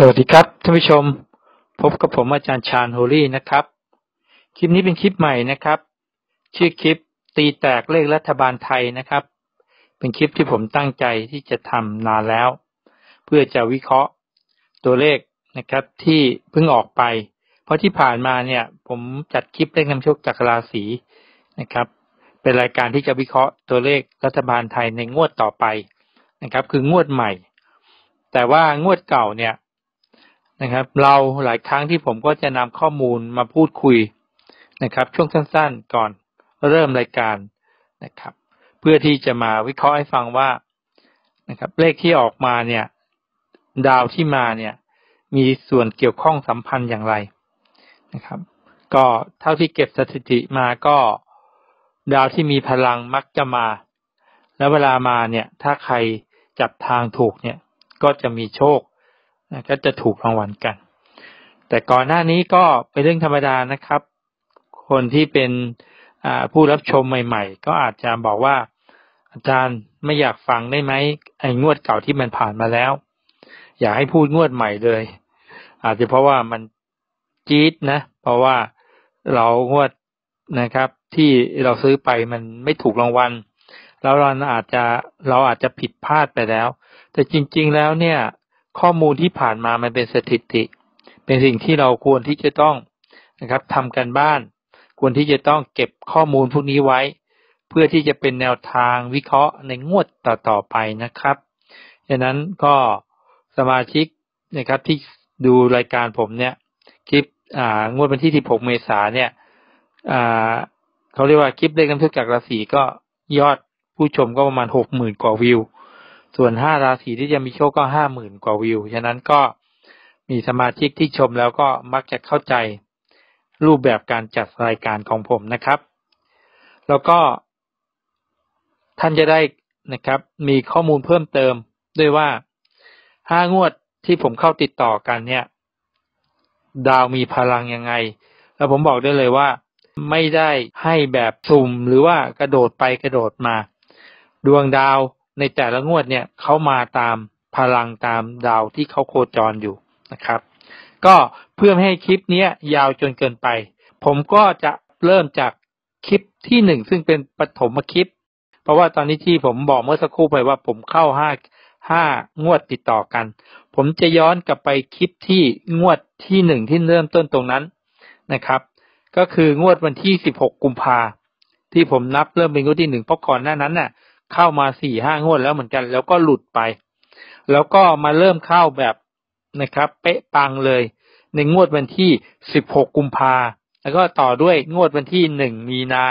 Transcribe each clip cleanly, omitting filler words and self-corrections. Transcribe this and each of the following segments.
วัสดีครับท่านผู้ชมพบกับผมอาจารย์ชาญโฮลี่นะครับคลิปนี้เป็นคลิปใหม่นะครับชื่อคลิปตีแตกเลขรัฐบาลไทยนะครับเป็นคลิปที่ผมตั้งใจที่จะทำนานแล้วเพื่อจะวิเคราะห์ตัวเลขนะครับที่เพิ่งออกไปเพราะที่ผ่านมาเนี่ยผมจัดคลิปเลขนำโชคจากราศีนะครับเป็นรายการที่จะวิเคราะห์ตัวเลขรัฐบาลไทยในงวดต่อไปนะครับคืองวดใหม่แต่ว่างวดเก่าเนี่ยนะครับเราหลายครั้งที่ผมก็จะนำข้อมูลมาพูดคุยนะครับช่วงสั้นๆก่อนเริ่มรายการนะครับเพื่อที่จะมาวิเคราะห์ให้ฟังว่านะครับเลขที่ออกมาเนี่ยดาวที่มาเนี่ยมีส่วนเกี่ยวข้องสัมพันธ์อย่างไรนะครับก็เท่าที่เก็บสถิติมาก็ดาวที่มีพลังมักจะมาแล้วเวลามาเนี่ยถ้าใครจับทางถูกเนี่ยก็จะมีโชคก็จะถูกรางวัลกันแต่ก่อนหน้านี้ก็เป็นเรื่องธรรมดานะครับคนที่เป็นผู้รับชมใหม่ๆก็อาจจะบอกว่าอาจารย์ไม่อยากฟังได้ไหมไอ้งวดเก่าที่มันผ่านมาแล้วอยากให้พูดงวดใหม่เลยอาจจะเพราะว่ามันจี๊ดนะเพราะว่าเรางวดนะครับที่เราซื้อไปมันไม่ถูกรางวัลแล้วเราอาจจะผิดพลาดไปแล้วแต่จริงๆแล้วเนี่ยข้อมูลที่ผ่านมามันเป็นสถิติเป็นสิ่งที่เราควรที่จะต้องนะครับทำกันบ้านควรที่จะต้องเก็บข้อมูลพวกนี้ไว้เพื่อที่จะเป็นแนวทางวิเคราะห์ในงวดต่อๆไปนะครับฉะนั้นก็สมาชิกนะครับที่ดูรายการผมเนี่ยคลิปงวดวันที่16เมษายนเนี่ยเขาเรียกว่าคลิปเลขนำโชคจากราศีก็ยอดผู้ชมก็ประมาณ 60,000 กว่าวิวส่วน5ราศีที่จะมีโชคก็ 50,000 กว่าวิวฉะนั้นก็มีสมาชิกที่ชมแล้วก็มักจะเข้าใจรูปแบบการจัดรายการของผมนะครับแล้วก็ท่านจะได้นะครับมีข้อมูลเพิ่มเติมด้วยว่า5งวดที่ผมเข้าติดต่อกันเนี่ยดาวมีพลังยังไงแล้วผมบอกได้เลยว่าไม่ได้ให้แบบสุ่มหรือว่ากระโดดไปกระโดดมาดวงดาวในแต่ละงวดเนี่ยเขามาตามพลังตามดาวที่เขาโคจรอยู่นะครับก็เพื่อไม่ให้คลิปนี้ยาวจนเกินไปผมก็จะเริ่มจากคลิปที่1ซึ่งเป็นปฐมคลิปเพราะว่าตอนนี้ที่ผมบอกเมื่อสักครู่ไปว่าผมเข้า5งวดติดต่อกันผมจะย้อนกลับไปคลิปที่งวดที่1ที่เริ่มต้นตรงนั้นนะครับก็คืองวดวันที่16กุมภาที่ผมนับเริ่มเป็นงวดที่1เพราะก่อนหน้านั้นน่ะเข้ามา 4-5 งวดแล้วเหมือนกันแล้วก็หลุดไปแล้วก็มาเริ่มเข้าแบบนะครับเป๊ะปังเลยในงวดวันที่16กุมภาแล้วก็ต่อด้วยงวดวันที่1มีนา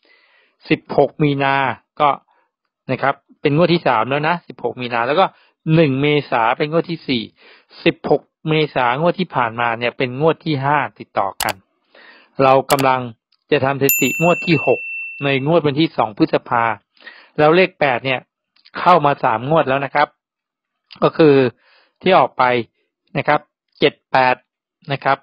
16มีนาก็นะครับเป็นงวดที่3แล้วนะ16มีนาแล้วก็1เมษาเป็นงวดที่4 16เมษางวดที่ผ่านมาเนี่ยเป็นงวดที่5ติดต่อกันเรากำลังจะทำสถิติงวดที่6ในงวดวันที่2พฤษภาแล้วเลข8เนี่ยเข้ามา3งวดแล้วนะครับก็คือที่ออกไปนะครับ78นะครับ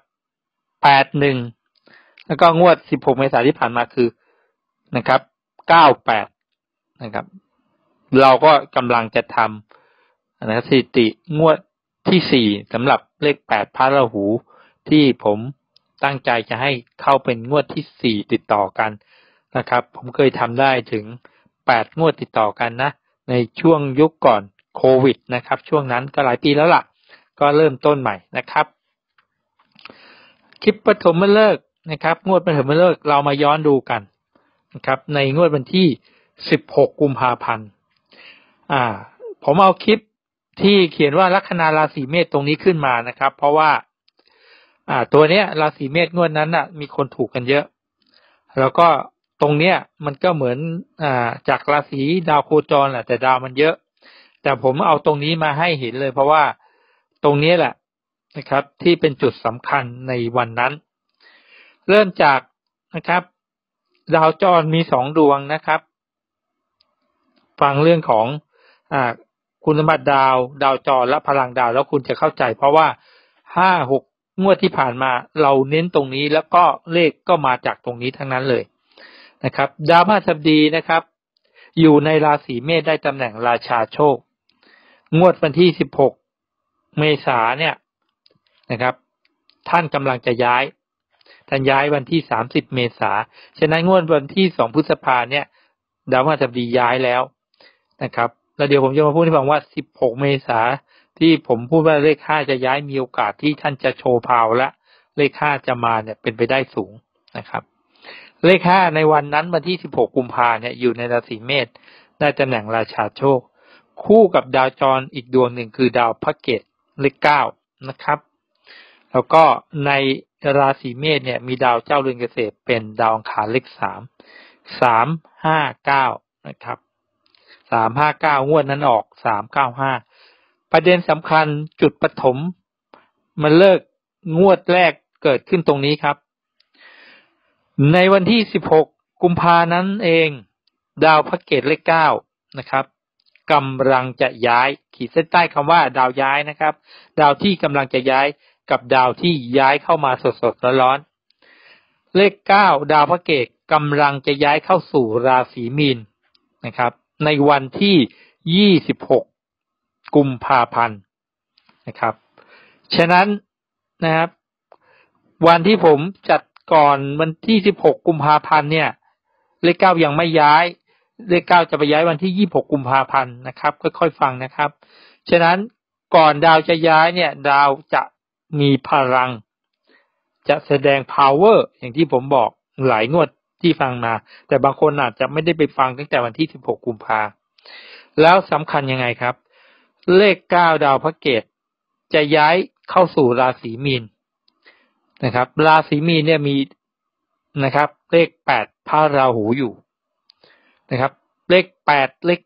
81แล้วก็งวด16เมษายนที่ผ่านมาคือนะครับ98นะครับเราก็กำลังจะทำนะครับสถิติงวดที่4สำหรับเลข8พระราหูที่ผมตั้งใจจะให้เข้าเป็นงวดที่4ติดต่อกันนะครับผมเคยทำได้ถึง8งวดติดต่อกันนะในช่วงยุคก่อนโควิดนะครับช่วงนั้นก็หลายปีแล้วล่ะก็เริ่มต้นใหม่นะครับคลิปปฐมฤกษ์นะครับงวดปฐมฤกษ์เรามาย้อนดูกันนะครับในงวดวันที่16กุมภาพันธ์ผมเอาคลิปที่เขียนว่าลัคนาราศีเมษตรงนี้ขึ้นมานะครับเพราะว่าตัวเนี้ยราศีเมษงวดนั้นน่ะมีคนถูกกันเยอะแล้วก็ตรงเนี้ยมันก็เหมือนจากราศีดาวโคจรแหละแต่ดาวมันเยอะแต่ผมเอาตรงนี้มาให้เห็นเลยเพราะว่าตรงนี้แหละนะครับที่เป็นจุดสำคัญในวันนั้นเริ่มจากนะครับดาวจรมี2ดวงนะครับฟังเรื่องของคุณสมบัติดาวจรและพลังดาวแล้วคุณจะเข้าใจเพราะว่า5-6งวดที่ผ่านมาเราเน้นตรงนี้แล้วก็เลขก็มาจากตรงนี้ทั้งนั้นเลยนะครับดาวพฤหัสบดีนะครับอยู่ในราศีเมษได้ตำแหน่งราชาโชคงวดวันที่16เมษายนเนี่ยนะครับท่านกำลังจะย้ายท่านย้ายวันที่30 เมษายนฉะนั้นงวดวันที่2 พฤษภาเนี่ยดาวพฤหัสบดีย้ายแล้วนะครับแล้วเดี๋ยวผมจะมาพูดให้ฟังว่า16 เมษายนที่ผมพูดว่าเลข5จะย้ายมีโอกาสที่ท่านจะโชว์พาวและเลข5จะมาเนี่ยเป็นไปได้สูงนะครับเลข5ในวันนั้นวันที่16 กุมภาพันธ์เนี่ยอยู่ในราศีเมษได้ตำแหน่งราชาโชคคู่กับดาวจรอีกดวงหนึ่งคือดาวพระเกตเลข9นะครับแล้วก็ในราศีเมษเนี่ยมีดาวเจ้าเรือนเกษตรเป็นดาวอังคารเลข3 นะครับ359งวดนั้นออก395ประเด็นสำคัญจุดปฐมมันเลิกงวดแรกเกิดขึ้นตรงนี้ครับในวันที่16 กุมภานั้นเองดาวพระเกตเลข9นะครับกำลังจะย้ายขีดเส้นใต้คำว่าดาวย้ายนะครับดาวที่กำลังจะย้ายกับดาวที่ย้ายเข้ามาสดๆร้อนๆเลข9ดาวพระเกตกำลังจะย้ายเข้าสู่ราศีมีนนะครับในวันที่26 กุมภาพันธ์นะครับฉะนั้นนะครับวันที่ผมจัดก่อนวันที่16 กุมภาพันธ์เนี่ยเลข9ยังไม่ย้ายเลข9จะไปย้ายวันที่26 กุมภาพันธ์นะครับค่อยๆฟังนะครับฉะนั้นก่อนดาวจะย้ายเนี่ยดาวจะมีพลังจะแสดง power อย่างที่ผมบอกหลายงวดที่ฟังมาแต่บางคนอาจจะไม่ได้ไปฟังตั้งแต่วันที่16 กุมภาพันธ์แล้วสำคัญยังไงครับเลข9ดาวพระเกตจะย้ายเข้าสู่ราศีมีนนะครับราศีมีนเนี่ยมีนะครับเลข8พระราหูอยู่นะครับเลข8เลข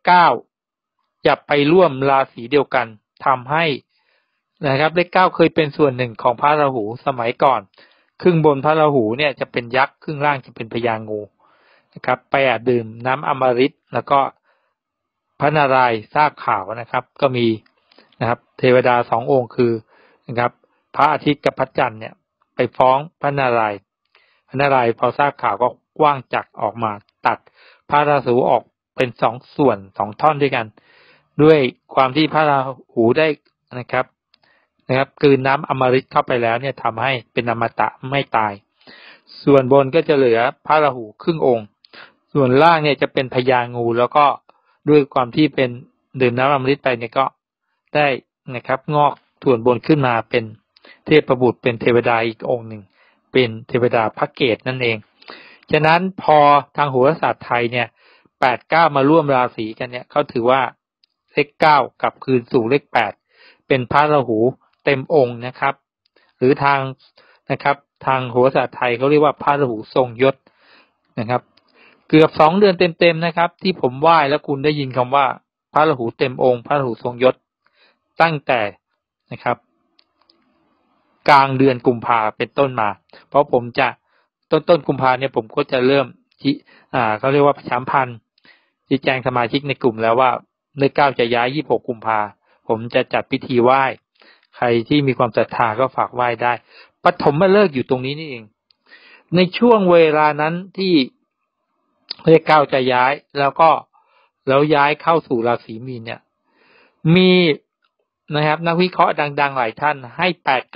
9จะไปร่วมราศีเดียวกันทำให้นะครับเลข9เคยเป็นส่วนหนึ่งของพระราหูสมัยก่อนครึ่งบนพระราหูเนี่ยจะเป็นยักษ์ครึ่งล่างจะเป็นพญางูนะครับไปดื่มน้ำอมฤตแล้วก็พระนารายณ์ทราบข่าวนะครับก็มีนะครับเทวดา2 องค์คือนะครับพระอาทิตย์กับพระจันทร์เนี่ยไปฟ้องพระนารายณ์พระนารายณ์พอทราบข่าวก็กว้างจักรออกมาตัดพระราหูออกเป็น2 ส่วน2 ท่อนด้วยกันด้วยความที่พระราหูได้นะครับกลืนน้ำอมฤตเข้าไปแล้วเนี่ยทำให้เป็นอมตะไม่ตายส่วนบนก็จะเหลือพระราหูครึ่งองค์ส่วนล่างเนี่ยจะเป็นพญางูแล้วก็ด้วยความที่เป็นดื่มน้ำอมฤตไปเนี่ยก็ได้นะครับงอกส่วนบนขึ้นมาเป็นเทพบุตรเป็นเทวดาอีกองค์หนึ่งเป็นเทวดาพระเกตนั่นเองฉะนั้นพอทางโหราศาสตร์ไทยเนี่ย8 9มาร่วมราศีกันเนี่ยเขาถือว่าเลข9กลับคืนสู่เลข8เป็นพระราหูเต็มองค์นะครับหรือทางนะครับทางโหราศาสตร์ไทยเขาเรียกว่าพระราหูทรงยศนะครับเกือบ2 เดือนเต็มๆนะครับที่ผมไหว้แล้วคุณได้ยินคำว่าพระราหูเต็มองค์พระราหูทรงยศตั้งแต่นะครับกลางเดือนกุมภาเป็นต้นมาเพราะผมจะต้นกุมภาเนี่ยผมก็จะเริ่มเขาเรียกว่าประชาสัมพันธ์ชี้แจงสมาชิกในกลุ่มแล้วว่าเลข9จะย้าย26 กุมภาผมจะจัดพิธีไหว้ใครที่มีความศรัทธาก็ฝากไหว้ได้ปฐมฤกษ์อยู่ตรงนี้นี่เองในช่วงเวลานั้นที่เลข9จะย้ายแล้วย้ายเข้าสู่ราศีมีนเนี่ยมีนะครับนักวิเคราะห์ดังๆหลายท่านให้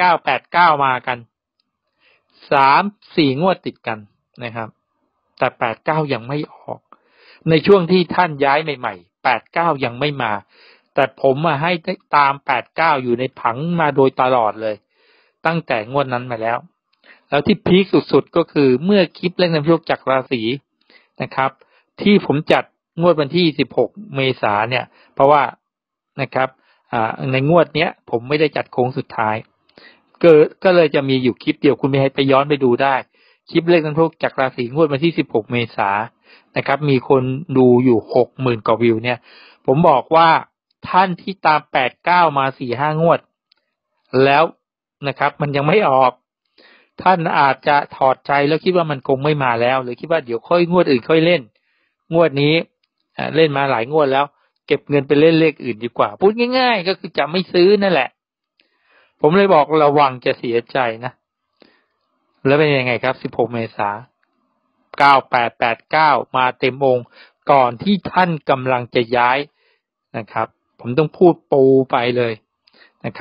89มากัน3-4 งวดติดกันนะครับแต่89ยังไม่ออกในช่วงที่ท่านย้ายใหม่ๆ89ยังไม่มาแต่ผมมาให้ตาม89อยู่ในผังมาโดยตลอดเลยตั้งแต่งวดนั้นมาแล้วที่พีคสุดๆก็คือเมื่อคลิปเลขนำโชคจากราศีนะครับที่ผมจัดงวดวันที่16 เมษายนเนี่ยเพราะว่านะครับในงวดเนี้ยผมไม่ได้จัดโค้งสุดท้ายก็เลยจะมีอยู่คลิปเดียวคุณไปย้อนไปดูได้คลิปเลขนำโชคจากราศีงวดวันที่16 เมษายนนะครับมีคนดูอยู่ 60,000 กว่าวิวเนี่ยผมบอกว่าท่านที่ตาม89มา 4-5 งวดแล้วนะครับมันยังไม่ออกท่านอาจจะถอดใจแล้วคิดว่ามันคงไม่มาแล้วหรือคิดว่าเดี๋ยวค่อยงวดอื่นค่อยเล่นงวดนี้เล่นมาหลายงวดแล้วเก็บเงินไปเล่นเลขอื่นดีกว่าพูดง่ายๆก็คือจะไม่ซื้อนั่นแหละผมเลยบอกระวังจะเสียใจนะแล้วเป็นยังไงครับ16 เมษายน9889มาเต็มองค์ก่อนที่ท่านกำลังจะย้ายนะครับผมต้องพูดปูไปเลยนะครับ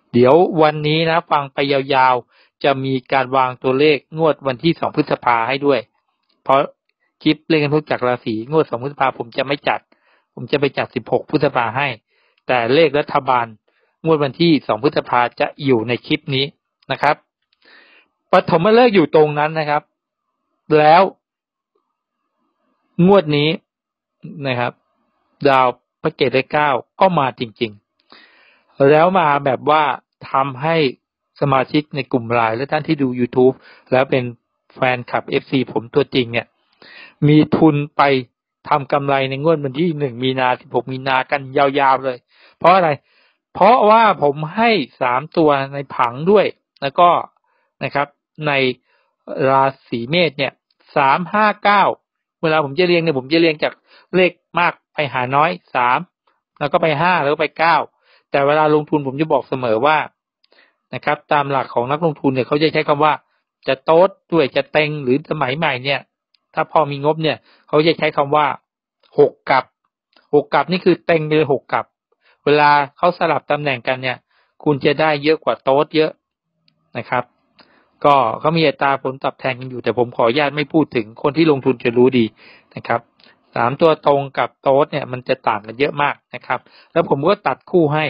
เดี๋ยววันนี้นะฟังไปยาวๆจะมีการวางตัวเลขงวดวันที่2 พฤษภาให้ด้วยเพราะคลิปเลขกันทุกจักรราศีงวด2 พฤษภาผมจะไม่จัดผมจะไปจัด16 พฤษภาให้แต่เลขรัฐบาลงวดวันที่2 พฤษภาจะอยู่ในคลิปนี้นะครับปฐมฤกษ์อยู่ตรงนั้นนะครับแล้วงวดนี้นะครับดาวพระเกตเลข9ก็มาจริงๆแล้วมาแบบว่าทำให้สมาชิกในกลุ่มไลน์และท่านที่ดู YouTube แล้วเป็นแฟนคลับ FC ผมตัวจริงเนี่ยมีทุนไปทำกำไรในงวดวันที่1 มีนา16 มีนากันยาวๆเลยเพราะอะไรเพราะว่าผมให้3ตัวในผังด้วยแล้วก็นะครับในราศีเมษเนี่ย3 5 9เวลาผมจะเรียงเนี่ยผมจะเรียงจากเลขมากไปหาน้อย3แล้วก็ไป5แล้วก็ไป9แต่เวลาลงทุนผมจะบอกเสมอว่านะครับตามหลักของนักลงทุนเนี่ยเขาจะใช้คำว่าจะโต๊ดด้วยจะเต็งหรือสมัยใหม่เนี่ยถ้าพอมีงบเนี่ยเขาจะใช้คำว่า6 กับนี่คือเต็งไปเลย6 กับเวลาเขาสลับตำแหน่งกันเนี่ยคุณจะได้เยอะกว่าโต๊ดเยอะนะครับก็เขามีอัตราผลตอบแทนกันอยู่แต่ผมขออนุญาตไม่พูดถึงคนที่ลงทุนจะรู้ดีนะครับ3ตัวตรงกับโต๊ดเนี่ยมันจะต่างกันเยอะมากนะครับแล้วผมก็ตัดคู่ให้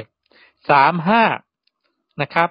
35นะครับ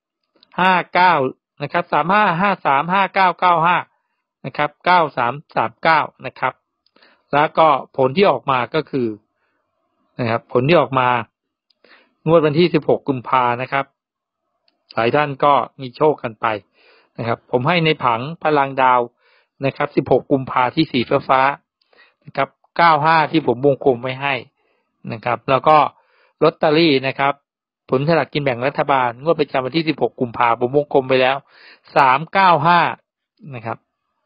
59นะครับ35 53 59 95นะครับ93 39นะครับแล้วก็ผลที่ออกมาก็คือนะครับผลที่ออกมางวดวันที่16 กุมภานะครับหลายท่านก็มีโชคกันไปนะครับผมให้ในผังพลังดาวนะครับ16 กุมภาที่สีฟ้านะครับ95ที่ผมวงกลมไว้ให้นะครับแล้วก็ลอตเตอรี่นะครับผลสลากกินแบ่งรัฐบาลงวดประจำวันที่16 กุมภาผมวงกลมไปแล้ว395นะครับ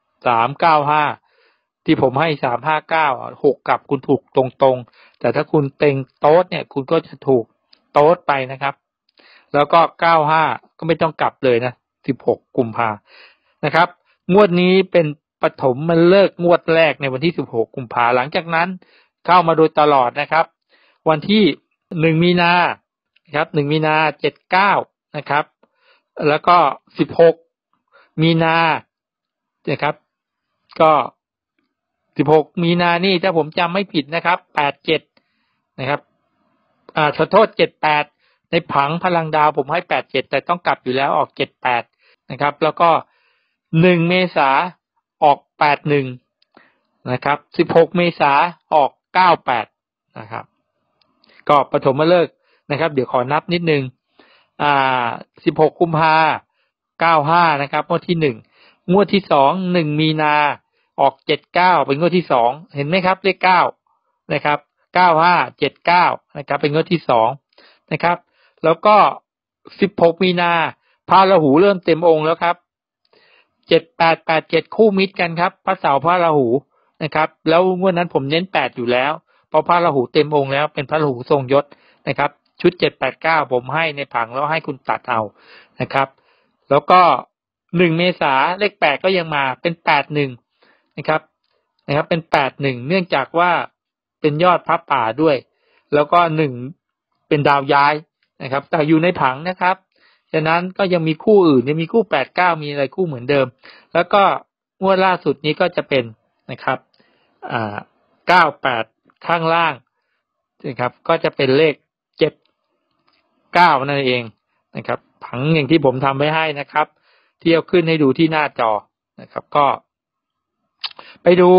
395ที่ผมให้359 6กับคุณถูกตรงๆแต่ถ้าคุณเต็งโต๊ดเนี่ยคุณก็จะถูกโต๊ดไปนะครับแล้วก็95ก็ไม่ต้องกลับเลยนะ16 กุมภานะครับงวดนี้เป็นปฐมฤกษ์งวดแรกในวันที่16 กุมภาหลังจากนั้นเข้ามาโดยตลอดนะครับวันที่1 มีนาครับ1 มีนา79นะครับแล้วก็16 มีนานะครับก็16 มีนานี่ถ้าผมจำไม่ผิดนะครับ87นะครับขอโทษ78ในผังพลังดาวผมให้87แต่ต้องกลับอยู่แล้วออก78นะครับแล้วก็1 เมษาออก81นะครับ16 เมษาออก98นะครับก็ปฐมฤกษ์นะครับเดี๋ยวขอนับนิดนึง16 กุมภา95นะครับงวดที่1งวดที่2 1 มีนาออก79เป็นงวดที่2เห็นไหมครับเลข9นะครับ95 79นะครับเป็นงวดที่2นะครับแล้วก็16 มีนาพระราหูเริ่มเต็มองค์แล้วครับ78 87คู่มิตรกันครับพระเสาร์พระราหูนะครับแล้วงวดนั้นผมเน้น8อยู่แล้วเพราะพระราหูเต็มองค์แล้วเป็นพระราหูทรงยศนะครับชุด789ผมให้ในผังแล้วให้คุณตัดเอานะครับแล้วก็1 เมษาเลข8ก็ยังมาเป็น81นะครับเป็น81เนื่องจากว่าเป็นยอดพระป่าด้วยแล้วก็1เป็นดาวย้ายนะครับแต่อยู่ในผังนะครับฉะนั้นก็ยังมีคู่อื่นยังมีคู่89มีอะไรคู่เหมือนเดิมแล้วก็งวดล่าสุดนี้ก็จะเป็นนะครับ98ข้างล่างนะครับก็จะเป็นเลข79นั่นเองนะครับผังอย่างที่ผมทำไว้ให้นะครับที่เอาขึ้นให้ดูที่หน้าจอนะครับก็ไปดู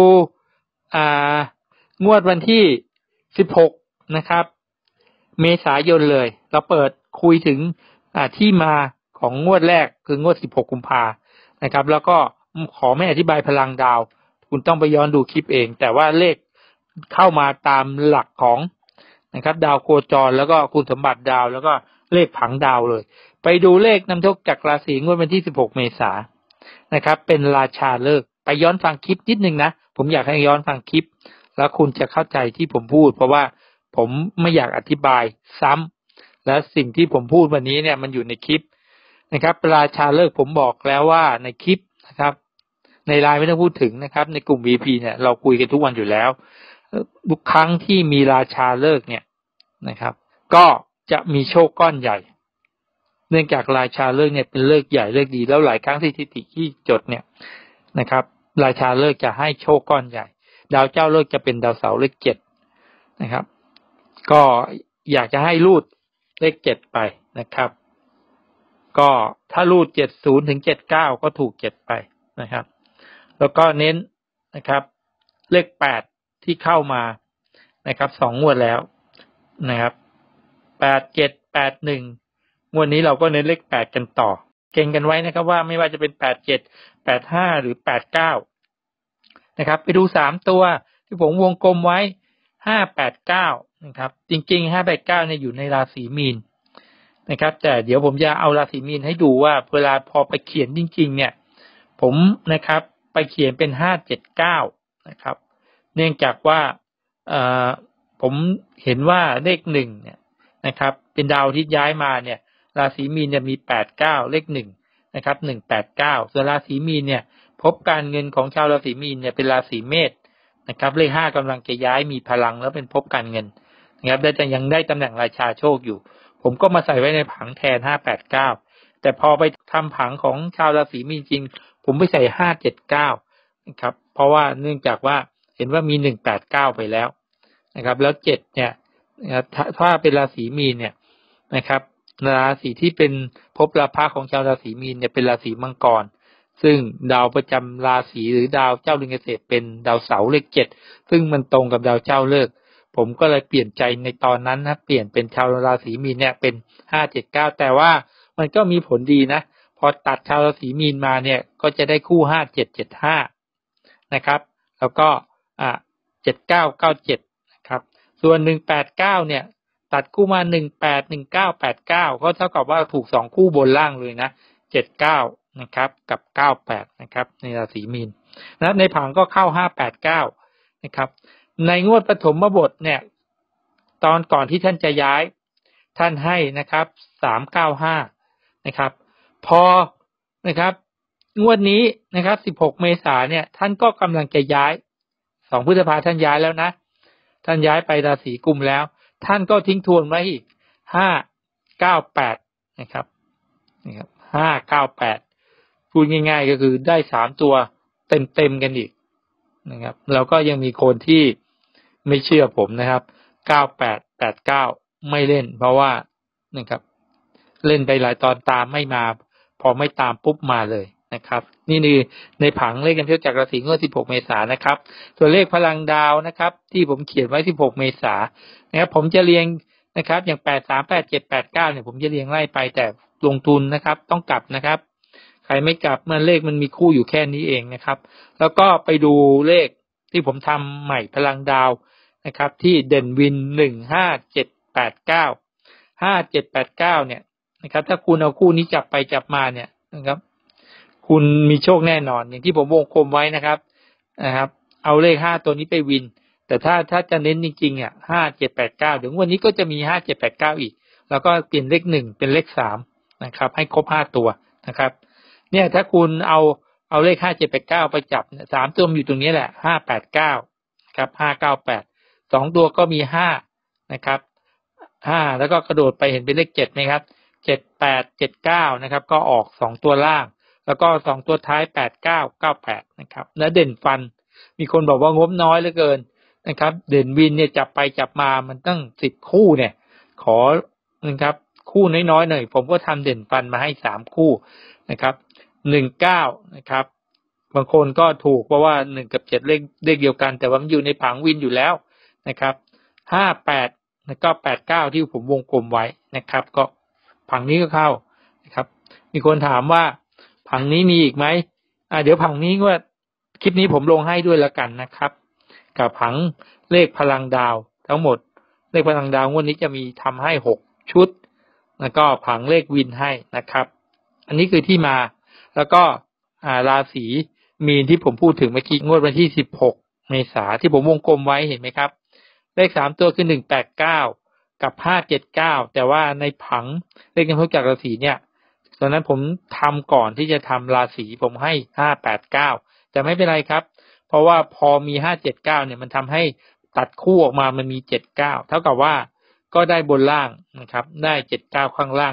งวดวันที่16นะครับเมษายนเลยเราเปิดคุยถึงที่มาของงวดแรกคืองวด16 กุมภานะครับแล้วก็ขอไม่อธิบายพลังดาวคุณต้องไปย้อนดูคลิปเองแต่ว่าเลขเข้ามาตามหลักของนะครับดาวโคจรแล้วก็คุณสมบัติดาวแล้วก็เลขผังดาวเลยไปดูเลขนำโชคจากราศีงวดวันที่16 เมษายนนะครับเป็นราชาฤกษ์ไปย้อนฟังคลิปนิดนึงนะผมอยากให้ย้อนฟังคลิปแล้วคุณจะเข้าใจที่ผมพูดเพราะว่าผมไม่อยากอธิบายซ้ำและสิ่งที่ผมพูดวันนี้เนี่ยมันอยู่ในคลิปนะครับราชาฤกษ์ผมบอกแล้วว่าในคลิปนะครับในไลน์ไม่ต้องพูดถึงนะครับในกลุ่ม VP เนี่ยเราคุยกันทุกวันอยู่แล้วทุกครั้งที่มีราชาฤกษ์เนี่ยนะครับก็จะมีโชคก้อนใหญ่เนื่องจากราชาฤกษ์เนี่ยเป็นฤกษ์ใหญ่ฤกษ์ดีแล้วหลายครั้งที่สถิติที่จดเนี่ยนะครับราชาฤกษ์จะให้โชคก้อนใหญ่ดาวเจ้าฤกษ์จะเป็นดาวเสาร์เลข7นะครับก็อยากจะให้รูดเลข7ไปนะครับก็ถ้ารูด70ถึง79ก็ถูก7ไปนะครับแล้วก็เน้นนะครับเลข8ที่เข้ามานะครับ2งวดแล้วนะครับ87 81งวดนี้เราก็เน้นเลข8กันต่อเก่งกันไว้นะครับว่าไม่ว่าจะเป็น87 85หรือ89นะครับไปดู3ตัวที่ผมวงกลมไว้589นะครับจริงๆ589เนี่ยอยู่ในราศีมีนนะครับแต่เดี๋ยวผมจะเอาราศีมีนให้ดูว่าเวลาพอไปเขียนจริงๆเนี่ยผมนะครับไปเขียนเป็น579นะครับเนื่องจากว่าผมเห็นว่าเลข1เนี่ยนะครับเป็นดาวที่ย้ายมาเนี่ยราศีมีนเนี่ยมี89เลข1นะครับ189ส่วนราศีมีนเนี่ยพบการเงินของชาวราศีมีนเนี่ยเป็นราศีเมษนะครับเลข5กำลังจะย้ายมีพลังแล้วเป็นพบการเงินนะครับแต่ยังได้ตำแหน่งราชาโชคอยู่ผมก็มาใส่ไว้ในผังแทน589แต่พอไปทำผังของชาวราศีมีนจริงผมไปใส่579นะครับเพราะว่าเนื่องจากว่าเห็นว่ามี189ไปแล้วนะครับแล้ว7เนี่ยถ้าเป็นราศีมีนเนี่ยนะครับราศีที่เป็นภพราพะของชาวราศีมีนเนี่ยเป็นราศีมังกรซึ่งดาวประจำราศีหรือดาวเจ้าเรือนเกษตรเป็นดาวเสาร์เลข7ซึ่งมันตรงกับดาวเจ้าฤกษ์ผมก็เลยเปลี่ยนใจในตอนนั้นนะเปลี่ยนเป็นชาวราศีมีนเนี่ยเป็น579แต่ว่ามันก็มีผลดีนะพอตัดชาวราศีมีนมาเนี่ยก็จะได้คู่5775นะครับแล้วก็7997นะครับส่วน189เนี่ยตัดคู่มา181989ก็เท่ากับว่าถูก2คู่บนล่างเลยนะ79นะครับกับ98นะครับในราศีมีนนะในผังก็เข้า589นะครับในงวดปฐมบทเนี่ยตอนก่อนที่ท่านจะย้ายท่านให้นะครับ395นะครับพอนะครับงวดนี้นะครับ16เมษายนเนี่ยท่านก็กำลังจะย้าย2พฤษภาคมท่านย้ายแล้วนะท่านย้ายไปราศีกุมแล้วท่านก็ทิ้งทวนไว้อีก598นะครับ598พูดง่ายๆก็คือได้3ตัวเต็มๆกันอีกนะครับแล้วก็ยังมีคนที่ไม่เชื่อผมนะครับ9889ไม่เล่นเพราะว่านะครับเล่นไปหลายตอนตามไม่มาพอไม่ตามปุ๊บมาเลยนะครับนี่คือในผังเลขกันเที่ยวจากราศีงวด16เมษายนนะครับตัวเลขพลังดาวนะครับที่ผมเขียนไว้16เมษายนนะครับผมจะเรียงนะครับอย่าง83 87 89เนี่ยผมจะเรียงไล่ไปแต่ลงทุนนะครับต้องกลับนะครับใครไม่กลับมันเลขมันมีคู่อยู่แค่นี้เองนะครับแล้วก็ไปดูเลขที่ผมทำใหม่พลังดาวนะครับที่เด่นวิน15789เนี่ยนะครับถ้าคุณเอาคู่นี้จับไปจับมาเนี่ยนะครับคุณมีโชคแน่นอนอย่างที่ผมวงกลมไว้นะครับเอาเลข5ตัวนี้ไปวินแต่ถ้าจะเน้นจริงๆ5789ถึงวันนี้ก็จะมี5789อีกแล้วก็เปลี่ยนเลข1เป็นเลข3นะครับให้ครบ5ตัวนะครับเนี่ยถ้าคุณเอาเลข5789ไปจับ3ตัวอยู่ตรงนี้แหละ589ครับ598 2ตัวก็มี5นะครับ5แล้วก็กระโดดไปเห็นเป็นเลข7มั้ยครับ7879นะครับก็ออก2ตัวล่างแล้วก็2ตัวท้าย8998นะครับและเด่นฟันมีคนบอกว่างบน้อยเหลือเกินนะครับเด่นวินเนี่ยจับไปจับมามันตั้ง10คู่เนี่ยขอนะครับคู่น้อยๆหน่อยผมก็ทำเด่นฟันมาให้3คู่นะครับ19นะครับบางคนก็ถูกเพราะว่า1กับ7เลขเดียวกันแต่ว่ามันอยู่ในผังวินอยู่แล้วนะครับ58แล้วก็89ที่ผมวงกลมไว้นะครับก็ผังนี้ก็เข้านะครับมีคนถามว่าผังนี้มีอีกไหมเดี๋ยวผังนี้ว่าคลิปนี้ผมลงให้ด้วยแล้วกันนะครับกับผังเลขพลังดาวทั้งหมดเลขพลังดาวงวดนี้จะมีทำให้6ชุดแล้วก็ผังเลขวินให้นะครับอันนี้คือที่มาแล้วก็ราศีมีนที่ผมพูดถึงเมื่อกี้งวดวันที่16เมษายนที่ผมวงกลมไว้เห็นไหมครับเลข3ตัวคือ189กับ579แต่ว่าในผังเลขกำหนดจากราศีเนี่ยตอนนั้นผมทำก่อนที่จะทำราศีผมให้589แต่ไม่เป็นไรครับเพราะว่าพอมี579เนี่ยมันทำให้ตัดคู่ออกมามันมี79เท่ากับว่าก็ได้บนล่างนะครับได้79ข้างล่างที่วง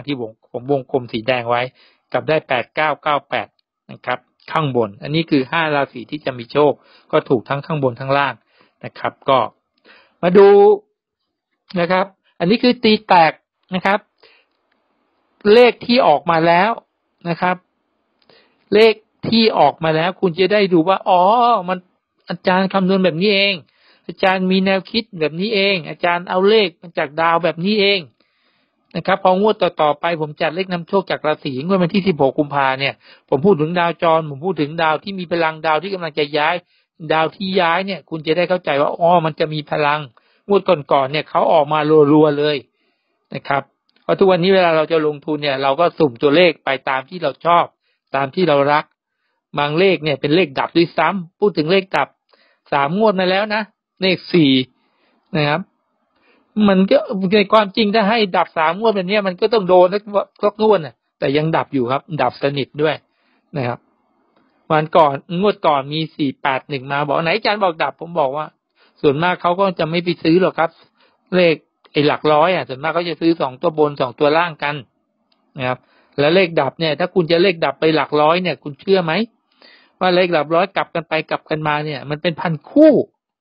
ผมวงกลมสีแดงไว้กับได้8998นะครับข้างบนอันนี้คือ5ราศีที่จะมีโชคก็ถูกทั้งข้างบนทั้งล่างนะครับก็มาดูนะครับอันนี้คือตีแตกนะครับเลขที่ออกมาแล้วนะครับเลขที่ออกมาแล้วคุณจะได้ดูว่าอ๋อมันอาจารย์คำนวณแบบนี้เองอาจารย์มีแนวคิดแบบนี้เองอาจารย์เอาเลขมาจากดาวแบบนี้เองนะครับพองวดต่อๆไปผมจัดเลขนำโชคจากราศีงวดวันที่16กุมภาเนี่ยผมพูดถึงดาวจรผมพูดถึงดาวที่มีพลังดาวที่กำลังจะย้ายดาวที่ย้ายเนี่ยคุณจะได้เข้าใจว่าอ๋อมันจะมีพลังงวดก่อนๆเนี่ยเขาออกมารัวๆเลยนะครับเพราะทุกวันนี้เวลาเราจะลงทุนเนี่ยเราก็สุ่มตัวเลขไปตามที่เราชอบตามที่เรารักบางเลขเนี่ยเป็นเลขดับด้วยซ้ำพูดถึงเลขดับ3 งวดมาแล้วนะเลข4นะครับมันก็ในความจริงถ้าให้ดับ3 งวดแบบนี้มันก็ต้องโดนสักงวดน่ะแต่ยังดับอยู่ครับดับสนิทด้วยนะครับวันก่อนงวดก่อนมี481มาบอกไหนอาจารย์บอกดับผมบอกว่าส่วนมากเขาก็จะไม่ไปซื้อหรอกครับเลขไอ้หลักร้อยส่วนมากเขาจะซื้อ2ตัวบน2ตัวล่างกันนะครับแล้วเลขดับเนี่ยถ้าคุณจะเลขดับไปหลักร้อยเนี่ยคุณเชื่อไหมว่าเลขหลักร้อยกลับกันไปกลับกันมาเนี่ยมันเป็นพันคู่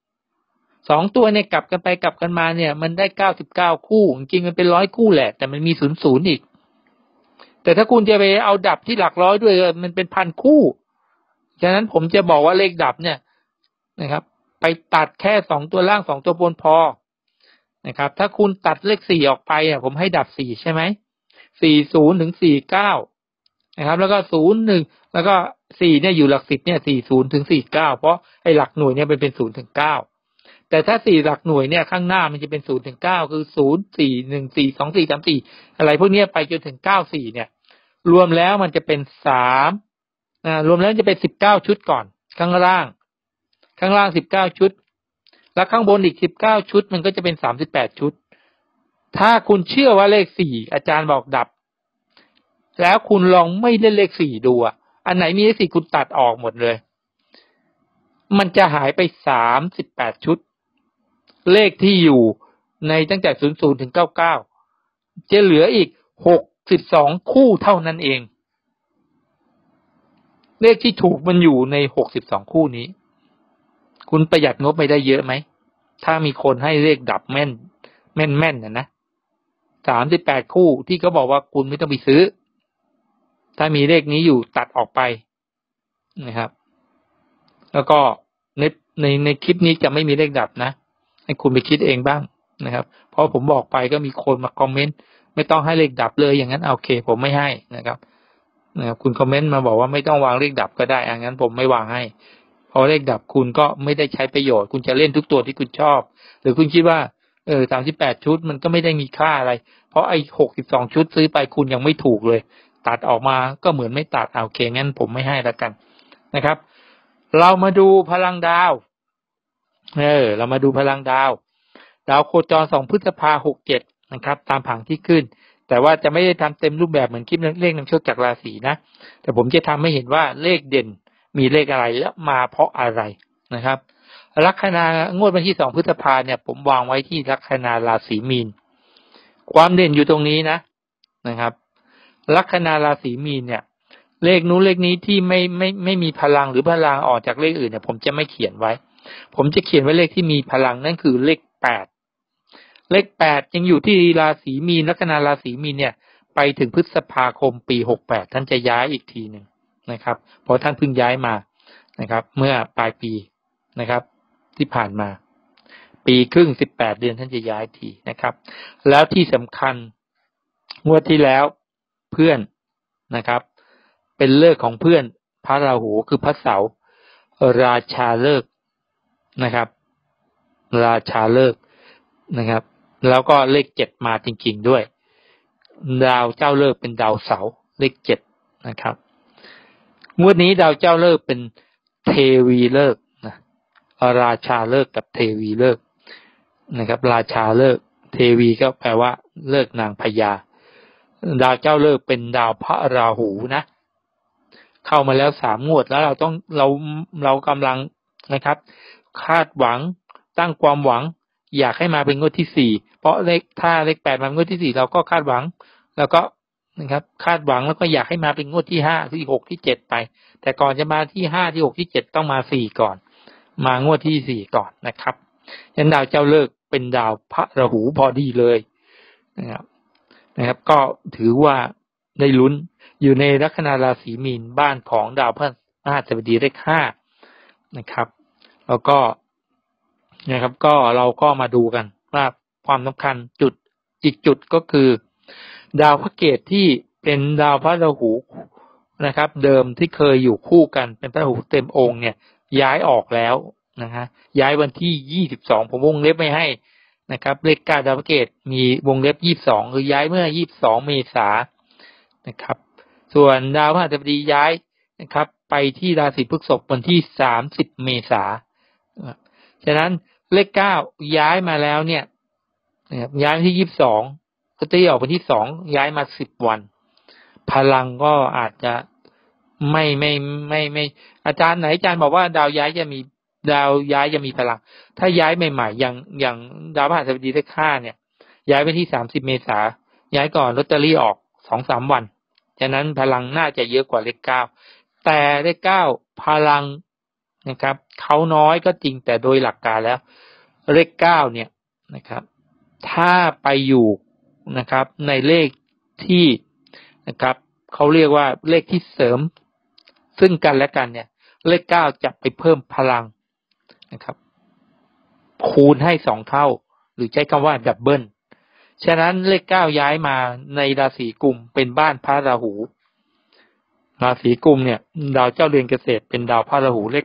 2ตัวเนี่ยกลับกันไปกลับกันมาเนี่ยมันได้99คู่จริงๆมันเป็น100คู่แหละแต่มันมี00อีกแต่ถ้าคุณจะไปเอาดับที่หลักร้อยด้วยมันเป็นพันคู่ฉะนั้นผมจะบอกว่าเลขดับเนี่ยนะครับไปตัดแค่2ตัวล่าง2ตัวบนพอนะครับถ้าคุณตัดเลข4ออกไปผมให้ดับ4ใช่ไหม40ถึง49นะครับแล้วก็01แล้วก็4เนี่ยอยู่หลัก10เนี่ย40ถึง49เพราะไอ้หลักหน่วยเนี่ยเป็น0ถึง9แต่ถ้า4หลักหน่วยเนี่ยข้างหน้ามันจะเป็น0ถึง9คือ0 4 1 4 2 4 3 4อะไรพวกนี้ไปจนถึง94เนี่ยรวมแล้วมันจะเป็น3รวมแล้วจะเป็น19ชุดก่อนข้างล่าง19ชุดแล้วข้างบนอีก19ชุดมันก็จะเป็น38ชุดถ้าคุณเชื่อว่าเลข4อาจารย์บอกดับแล้วคุณลองไม่เล่นเลข4ดูอันไหนมีเลข4คุณตัดออกหมดเลยมันจะหายไป38ชุดเลขที่อยู่ในตั้งแต่00ถึง99จะเหลืออีก62คู่เท่านั้นเองเลขที่ถูกมันอยู่ใน62คู่นี้คุณประหยัดงบไปได้เยอะไหมถ้ามีคนให้เลขดับแม่นนะ38คู่ที่เขาบอกว่าคุณไม่ต้องไปซื้อถ้ามีเลขนี้อยู่ตัดออกไปนะครับแล้วก็ในคลิปนี้จะไม่มีเลขดับนะให้คุณไปคิดเองบ้างนะครับเพราะผมบอกไปก็มีคนมาคอมเมนต์ไม่ต้องให้เลขดับเลยอย่างนั้นโอเคผมไม่ให้นะครับคุณคอมเมนต์มาบอกว่าไม่ต้องวางเลขดับก็ได้งั้นผมไม่วางให้เพราะเลขดับคุณก็ไม่ได้ใช้ประโยชน์คุณจะเล่นทุกตัวที่คุณชอบหรือคุณคิดว่า38ชุดมันก็ไม่ได้มีค่าอะไรเพราะไอ้62ชุดซื้อไปคุณยังไม่ถูกเลยตัดออกมาก็เหมือนไม่ตัดโอเคงั้นผมไม่ให้แล้วกันนะครับเรามาดูพลังดาวเรามาดูพลังดาวโคจร2พฤษภาคม67นะครับตามผังที่ขึ้นแต่ว่าจะไม่ได้ทำเต็มรูปแบบเหมือนคลิปเลขนำโชคจากราศีนะแต่ผมจะทำให้เห็นว่าเลขเด่นมีเลขอะไรและมาเพราะอะไรนะครับลัคนางวดวันที่2พฤษภาเนี่ยผมวางไว้ที่ลัคนาราศีมีนความเด่นอยู่ตรงนี้นะครับลัคนาราศีมีนเนี่ยเลขนู้นเลขนี้ที่ไม่มีพลังหรือพลังออกจากเลขอื่นเนี่ยผมจะไม่เขียนไว้ผมจะเขียนไว้เลขที่มีพลังนั่นคือเลข8เลข8ยังอยู่ที่ราศีมีนลัคนาราศีมีนเนี่ยไปถึงพฤษภาคมปี68ท่านจะย้ายอีกทีนึงนะครับเพราะท่านเพิ่งย้ายมานะครับเมื่อปลายปีนะครับที่ผ่านมาปีครึ่ง18เดือนท่านจะย้ายทีนะครับแล้วที่สำคัญงวดที่แล้วเพื่อนนะครับเป็นฤกษ์ของเพื่อนพระราหูคือพระเสาร์ราชาฤกษ์นะครับราชาฤกษ์นะครับแล้วก็เลข7มาจริงๆด้วยดาวเจ้าฤกษ์เป็นดาวเสาร์เลข7นะครับงวดนี้ดาวเจ้าฤกษ์เป็นเทวีฤกษ์นะราชาฤกษ์กับเทวีฤกษ์นะครับราชาฤกษ์เทวีก็แปลว่าฤกษ์นางพญาดาวเจ้าฤกษ์เป็นดาวพระราหูนะเข้ามาแล้ว3 งวดแล้วเรากำลังนะครับคาดหวังตั้งความหวังอยากให้มาเป็นงวดที่4เพราะถ้าเลข8มาเป็นงวดที่4เราก็คาดหวังแล้วก็นะครับคาดหวังแล้วก็อยากให้มาเป็นงวดที่5ที่6ที่7ไปแต่ก่อนจะมาที่5ที่6ที่7ต้องมา4ก่อนมางวดที่4ก่อนนะครับฉะนั้นดาวเจ้าเลิกษ์เป็นดาวพระราหูพอดีเลยนะครับก็ถือว่าได้ลุ้นอยู่ในลัคนาราศีมีนบ้านของดาวพฤหัสบดีเลข5นะครับแล้วก็นะครับก็เราก็มาดูกันว่าความสำคัญอีกจุดก็คือดาวพระเกตที่เป็นดาวพระราหูนะครับเดิมที่เคยอยู่คู่กันเป็นพระราหูเต็มองค์เนี่ยย้ายออกแล้วนะฮะย้ายวันที่22ผมวงเล็บไม่ให้นะครับเลข9ดาวพระเกตมีวงเล็บ22คือย้ายเมื่อ22เมษายนนะครับส่วนดาวพฤหัสบดีย้ายนะครับไปที่ราศีพฤษภวันที่30เมษายนฉะนั้นเลข9ย้ายมาแล้วเนี่ยนะครับย้ายที่22ก็ตีออกวันที่2ย้ายมา10วันพลังก็อาจจะไม่อาจารย์ไหนอาจารย์บอกว่าดาวย้ายจะมีพลังถ้าย้ายใหม่ๆอย่างดาวพฤหัสบดีเลข5เนี่ยย้ายไปที่30เมษายนย้ายก่อนลอตเตอรี่ออก 2-3 วันฉะนั้นพลังน่าจะเยอะกว่าเลข9แต่เลข9พลังนะครับเขาน้อยก็จริงแต่โดยหลักการแล้วเลข9เนี่ยนะครับถ้าไปอยู่นะครับในเลขที่นะครับเขาเรียกว่าเลขที่เสริมซึ่งกันและกันเนี่ยเลข9จะไปเพิ่มพลังนะครับคูณให้2เท่าหรือใช้คำว่าดับเบิลฉะนั้นเลข9ย้ายมาในราศีกุมเป็นบ้านพระราหูราศีกุมเนี่ยดาวเจ้าเรือนเกษตรเป็นดาวพระราหูเลข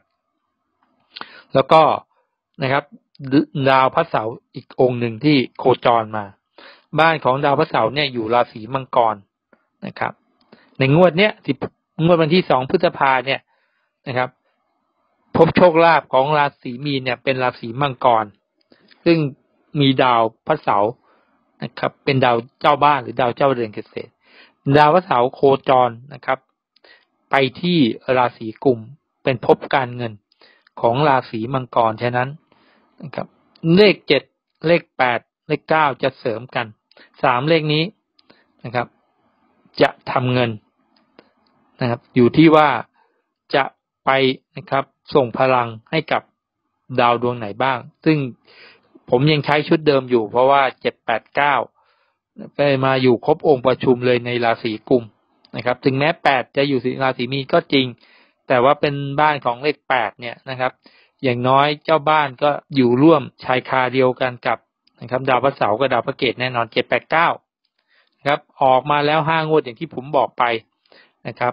8แล้วก็นะครับดาวพระเสาร์อีกองค์หนึ่งที่โคจรมาบ้านของดาวพระเสาร์เนี่ยอยู่ราศีมังกรนะครับในงวดเนี้ยงวดวันที่2พฤษภาเนี่ยนะครับพบโชคลาภของราศีมีนเนี่ยเป็นราศีมังกรซึ่งมีดาวพระเสาร์นะครับเป็นดาวเจ้าบ้านหรือดาวเจ้าเรือนเกษตรดาวพระเสาร์โคจรนะครับไปที่ราศีกุมเป็นภพการเงินของราศีมังกรฉะนั้นนะครับเลข7เลข8เลข9จะเสริมกัน3เลขนี้นะครับจะทำเงินนะครับอยู่ที่ว่าจะไปนะครับส่งพลังให้กับดาวดวงไหนบ้างซึ่งผมยังใช้ชุดเดิมอยู่เพราะว่า7-8-9ไปมาอยู่ครบองค์ประชุมเลยในราศีกุมนะครับถึงแม้8จะอยู่ราศีมีนก็จริงแต่ว่าเป็นบ้านของเลข8เนี่ยนะครับอย่างน้อยเจ้าบ้านก็อยู่ร่วมชายคาเดียวกันกับนะครับดาวพฤหัสกับดาวพฤหัสแน่นอน7-8-9นะครับออกมาแล้ว5งวดอย่างที่ผมบอกไปนะครับ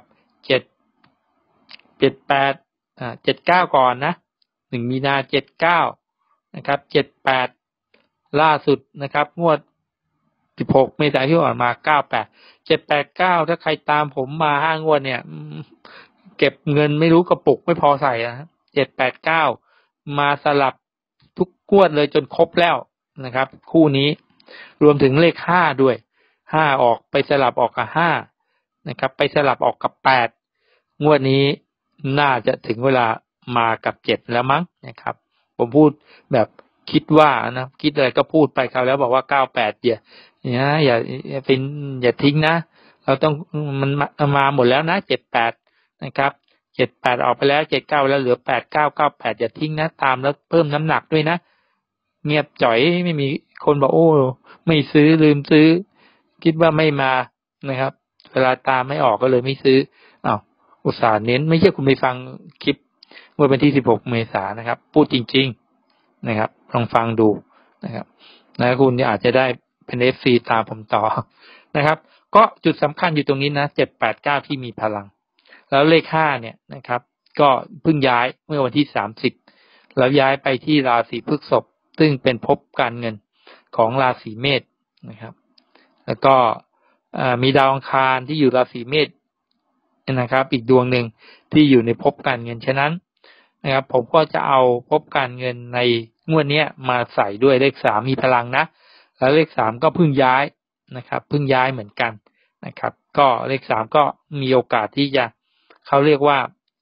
79ก่อนนะ1มีนา79นะครับ78ล่าสุดนะครับงวด16เมษายนที่ผ่านมา98 789ถ้าใครตามผมมา5งวดเนี่ยเก็บเงินไม่รู้กระปุกไม่พอใส่นะ789มาสลับทุกงวดเลยจนครบแล้วนะครับคู่นี้รวมถึงเลข5ด้วย5ออกไปสลับออกกับ5นะครับไปสลับออกกับ8งวดนี้น่าจะถึงเวลามากับ7แล้วมั้งนะครับผมพูดแบบคิดว่านะคิดอะไรก็พูดไปคราวแล้วบอกว่า98อย่าทิ้งนะเราต้องมันมาหมดแล้วนะ78นะครับ78ออกไปแล้ว79แล้วเหลือ8998อย่าทิ้งนะตามแล้วเพิ่มน้ำหนักด้วยนะเงียบจ่อยไม่มีคนบอกโอ้ไม่ซื้อลืมซื้อคิดว่าไม่มานะครับเวลาตามไม่ออกก็เลยไม่ซื้ออุตส่าห์เน้นไม่ใช่คุณไปฟังคลิปเมื่อวันที่16เมษายนนะครับพูดจริงๆนะครับลองฟังดูนะครับนะคุณอาจจะได้เป็น FC ตามผมต่อนะครับก็จุดสำคัญอยู่ตรงนี้นะ789ที่มีพลังแล้วเลข5เนี่ยนะครับก็เพิ่งย้ายเมื่อวันที่30แล้วย้ายไปที่ราศีพฤษภซึ่งเป็นภพการเงินของราศีเมษนะครับแล้วก็มีดาวอังคารที่อยู่ราศีเมษนะครับอีกดวงหนึ่งที่อยู่ในภพการเงินฉะนั้นนะครับผมก็จะเอาภพการเงินในงวดนี้มาใส่ด้วยเลข3มีพลังนะแล้วเลข3ก็เพิ่งย้ายนะครับเพิ่งย้ายเหมือนกันนะครับก็เลข3ก็มีโอกาสที่จะเขาเรียกว่า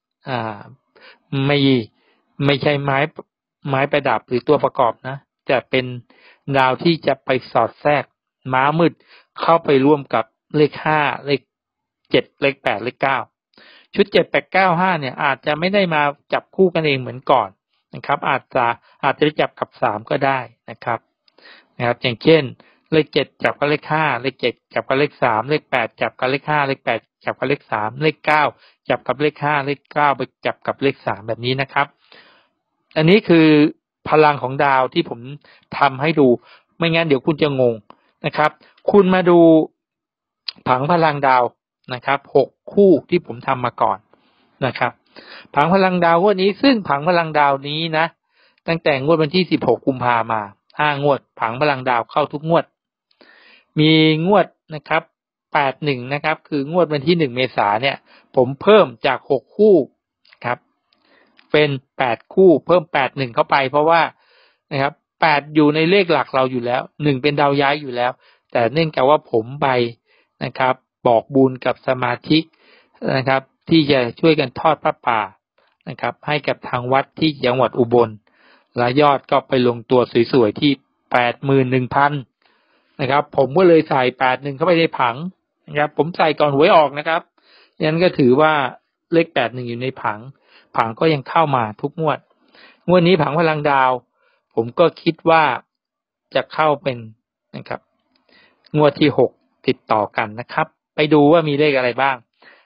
ไม่ใช่ไม้ประดับหรือตัวประกอบนะจะเป็นดาวที่จะไปสอดแทรกม้ามืดเข้าไปร่วมกับเลข5เลข7เลข8เลข9ชุด7 8 9 5เนี่ยอาจจะไม่ได้มาจับคู่กันเองเหมือนก่อนนะครับอาจจะไปจับกับ3ก็ได้นะครับอย่างเช่นเลข7จับกับเลข5เลข7จับกับเลข3เลข8จับกับเลข5เลข8จับกับเลข3เลข9จับกับเลข5เลข9ไปจับกับเลข3แบบนี้นะครับอันนี้คือพลังของดาวที่ผมทำให้ดูไม่งั้นเดี๋ยวคุณจะงงนะครับคุณมาดูผังพลังดาวนะครับ6คู่ที่ผมทำมาก่อนนะครับผังพลังดาวงวดนี้ซึ่งผังพลังดาวนี้นะตั้งแต่งวดวันที่16กุมภาพันธ์มา5งวดผังพลังดาวเข้าทุกงวดมีงวดนะครับ81นะครับคืองวดวันที่1เมษายนเนี่ยผมเพิ่มจาก6คู่ครับเป็น8คู่เพิ่ม81เข้าไปเพราะว่านะครับ8อยู่ในเลขหลักเราอยู่แล้ว1เป็นดาวย้ายอยู่แล้วแต่เนื่องจากว่าผมไปนะครับบอกบุญกับสมาชิกนะครับที่จะช่วยกันทอดพระป่านะครับให้กับทางวัดที่จังหวัดอุบลและยอดก็ไปลงตัวสวยๆที่ 81,000 นะครับผมก็เลยใส่81เข้าไปในผังนะครับผมใส่ก่อนหวยออกนะครับงั้นก็ถือว่าเลข81อยู่ในผังก็ยังเข้ามาทุกงวดนี้ผังพลังดาวผมก็คิดว่าจะเข้าเป็นนะครับงวดที่6ติดต่อกันนะครับไปดูว่ามีเลขอะไรบ้าง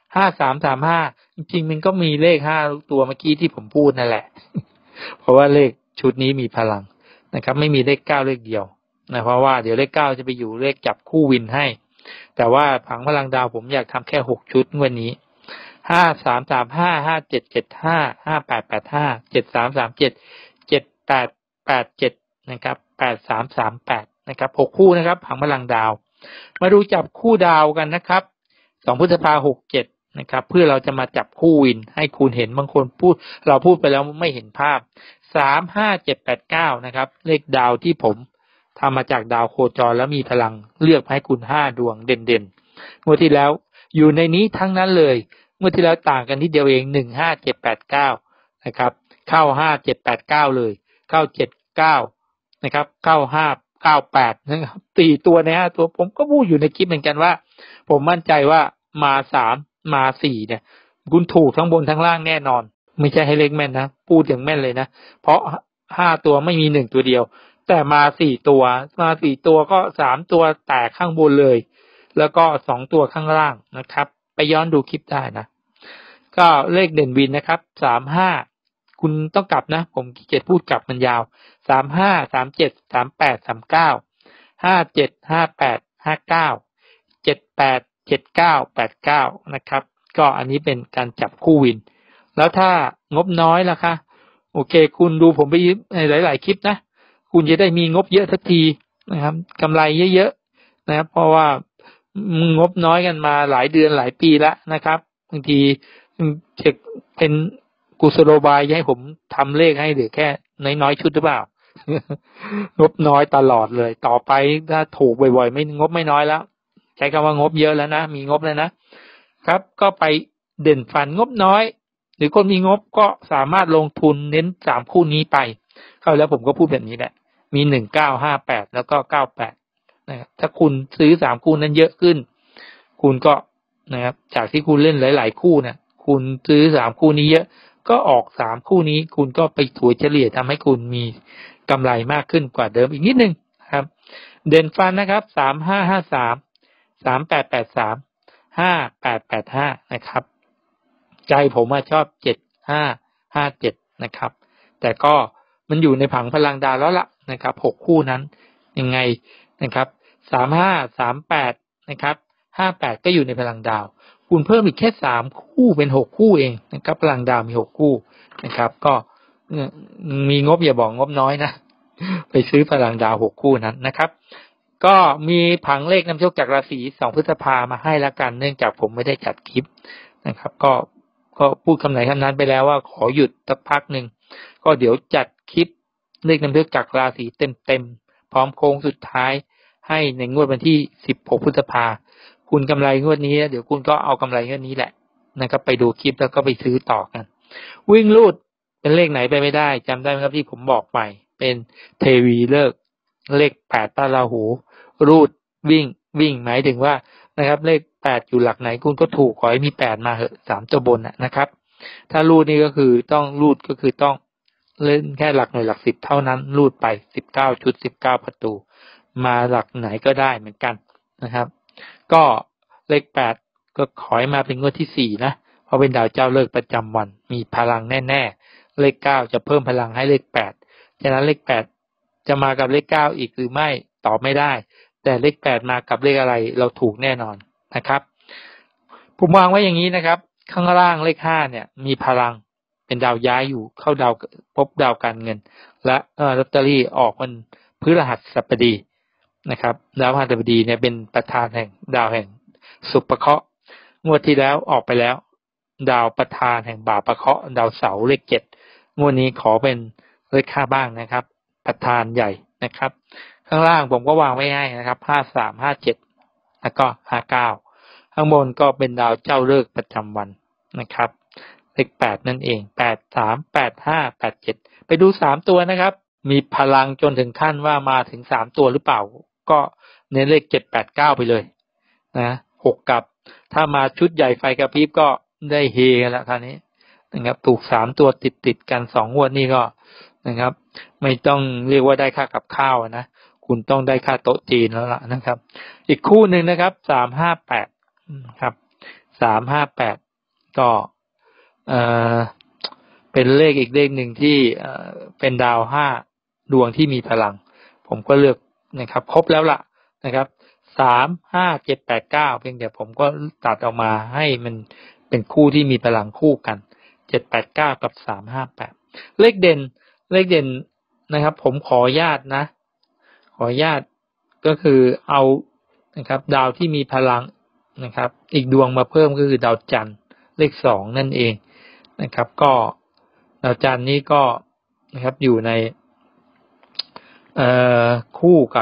5335จริงๆมันก็มีเลข5ตัวเมื่อกี้ที่ผมพูดนั่นแหละ เพราะว่าเลขชุดนี้มีพลังนะครับไม่มีเลข9เลขเดียวนะเพราะว่าเดี๋ยวเลข9จะไปอยู่เลขจับคู่วินให้แต่ว่าผังพลังดาวผมอยากทำแค่6ชุดวันนี้5335 5775 5885 7337 7887นะครับ8338นะครับ6คู่นะครับผังพลังดาวมาดูจับคู่ดาวกันนะครับ2พฤษภาคม67นะครับเพื่อเราจะมาจับคู่วินให้คุณเห็นบางคนเราพูดไปแล้วไม่เห็นภาพ35789นะครับเลขดาวที่ผมทำมาจากดาวโคจรแล้วมีพลังเลือกให้คุณ5ดวงเด่นๆงวดที่แล้วอยู่ในนี้ทั้งนั้นเลยงวดที่แล้วต่างกันนิดเดียวเอง15789นะครับเข้า5789เลยเข้า79นะครับเข้า598นะครับ4ตัวใน5ตัวผมก็พูดอยู่ในคลิปเหมือนกันว่าผมมั่นใจว่ามา3มา4เนี่ยคุณถูกทั้งบนทั้งล่างแน่นอนไม่ใช่ให้เลขแม่นนะพูดอย่างแม่นเลยนะเพราะ5ตัวไม่มี1ตัวเดียวแต่มา4ตัวก็3ตัวแตกข้างบนเลยแล้วก็2ตัวข้างล่างนะครับไปย้อนดูคลิปได้นะก็เลขเด่นวินนะครับ35คุณต้องกลับนะผมขี้เกียจพูดกลับมันยาว35 37 38 39 57 58 59 78 79 89นะครับก็อันนี้เป็นการจับคู่วินแล้วถ้างบน้อยล่ะคะโอเคคุณดูผมไปหลายๆคลิปนะคุณจะได้มีงบเยอะสักทีนะครับกำไรเยอะๆนะครับเพราะว่างบน้อยกันมาหลายเดือนหลายปีแล้วนะครับบางทีจะเป็นกุศโลบายให้ผมทำเลขให้เหลือแค่น้อยๆชุดหรือเปล่า งบน้อยตลอดเลยต่อไปถ้าถูกบ่อยๆไม่งบไม่น้อยแล้วใช้คำว่างบเยอะแล้วนะมีงบแล้วนะครับก็ไปเด่นฝันงบน้อยหรือคนมีงบก็สามารถลงทุนเน้น3คู่นี้ไปเข้าแล้วผมก็พูดแบบนี้แหละมี1958แล้วก็98นะครับถ้าคุณซื้อ3คู่นั้นเยอะขึ้นคุณก็นะครับจากที่คุณเล่นหลายๆคู่นะคุณซื้อ3คู่นี้เยอะก็ออก3คู่นี้คุณก็ไปถัวเฉลี่ยทำให้คุณมีกำไรมากขึ้นกว่าเดิมอีกนิดนึงครับเด่นฟันนะครับ3553 3883 5885นะครับใจผมชอบ7557นะครับแต่ก็มันอยู่ในผังพลังดาวแล้วล่ะนะครับ6คู่นั้นยังไงนะครับ35 38นะครับ58ก็อยู่ในพลังดาวคุณเพิ่มอีกแค่3คู่เป็น6คู่เองนะครับพลังดาวมี6คู่นะครับก็มีงบอย่าบอกงบน้อยนะไปซื้อพลังดาว6คู่นั้นนะครับก็มีผังเลขนำโชคจากราศี2พฤษภามาให้ละกันเนื่องจากผมไม่ได้จัดคลิปนะครับก็พูดคำไหนคำนั้นไปแล้วว่าขอหยุดสักพักนึงก็เดี๋ยวจัดคลิปเลขนำโชคจากราศีเต็มๆพร้อมโค้งสุดท้ายให้ในงวดวันที่16พฤษภาคุณกำไรงวดนี้เดี๋ยวคุณก็เอากำไรงวดนี้แหละนะครับไปดูคลิปแล้วก็ไปซื้อต่อกันวิ่งรูดเป็นเลขไหนไปไม่ได้จำได้ไหมครับที่ผมบอกไปเป็นเทวีเลิกเลข8ตาราหูรูดวิ่งหมายถึงว่านะครับเลข 8อยู่หลักไหนคุณก็ถูกขอให้มี8มาเหอะ3ตัวบนนะครับถ้ารูดนี่ก็คือต้องรูดก็คือต้องเล่นแค่หลักหน่วยหลัก10เท่านั้นรูดไป19ชุด19ประตูมาหลักไหนก็ได้เหมือนกันนะครับก็เลข8ก็ขอให้มาเป็นงวดที่4นะเพราะเป็นดาวเจ้าเลิกประจำวันมีพลังแน่ๆเลข9จะเพิ่มพลังให้เลข8ฉะนั้นเลข8จะมากับเลข9อีกหรือไม่ตอบไม่ได้แต่เลข8มากับเลขอะไรเราถูกแน่นอนนะครับผมวางไว้อย่างนี้นะครับข้างล่างเลข5เนี่ยมีพลังเป็นดาวย้ายอยู่เข้าดาวพบดาวการเงินและลอตเตอรี่ออกวันพฤหัสบดีนะครับดาวพฤหัสบดีเนี่ยเป็นประธานแห่งดาวแห่งสุภเคราะห์งวดที่แล้วออกไปแล้วดาวประธานแห่งบาปเคราะห์ดาวเสาร์เลข7งวดนี้ขอเป็นเลข5บ้างนะครับประธานใหญ่นะครับข้างล่างผมก็วางไว้ให้นะครับ53 57แล้วก็59ข้างบนก็เป็นดาวเจ้าฤกษ์ประจำวันนะครับเลข8นั่นเอง83 85 87ไปดู3ตัวนะครับมีพลังจนถึงขั้นว่ามาถึง3ตัวหรือเปล่าก็เน้นเลข7 8 9ไปเลยนะ6กับถ้ามาชุดใหญ่ไฟกระพริบก็ได้เฮกันแล้วคราวนี้นะครับถูก3ตัวติดกัน2งวดนี่ก็นะครับไม่ต้องเรียกว่าได้ค่ากับข้าวนะคุณต้องได้ค่าโต๊ะจีนแล้วล่ะนะครับอีกคู่หนึ่งนะครับ358ครับ358ก็เป็นเลขอีกเลขหนึ่งที่เป็นดาว5ดวงที่มีพลังผมก็เลือกนะครับครบแล้วล่ะนะครับ3 5 7 8 9เพียงแต่ผมก็ตัดออกมาให้มันเป็นคู่ที่มีพลังคู่กัน7 8 9กับ358เลขเด่นนะครับผมขออนุญาตนะขออนุญาตก็คือเอานะครับดาวที่มีพลังนะครับอีกดวงมาเพิ่มก็คือดาวจันทร์เลข2นั่นเองนะครับก็ดาวจันทร์นี้ก็นะครับอยู่ในคู่กับ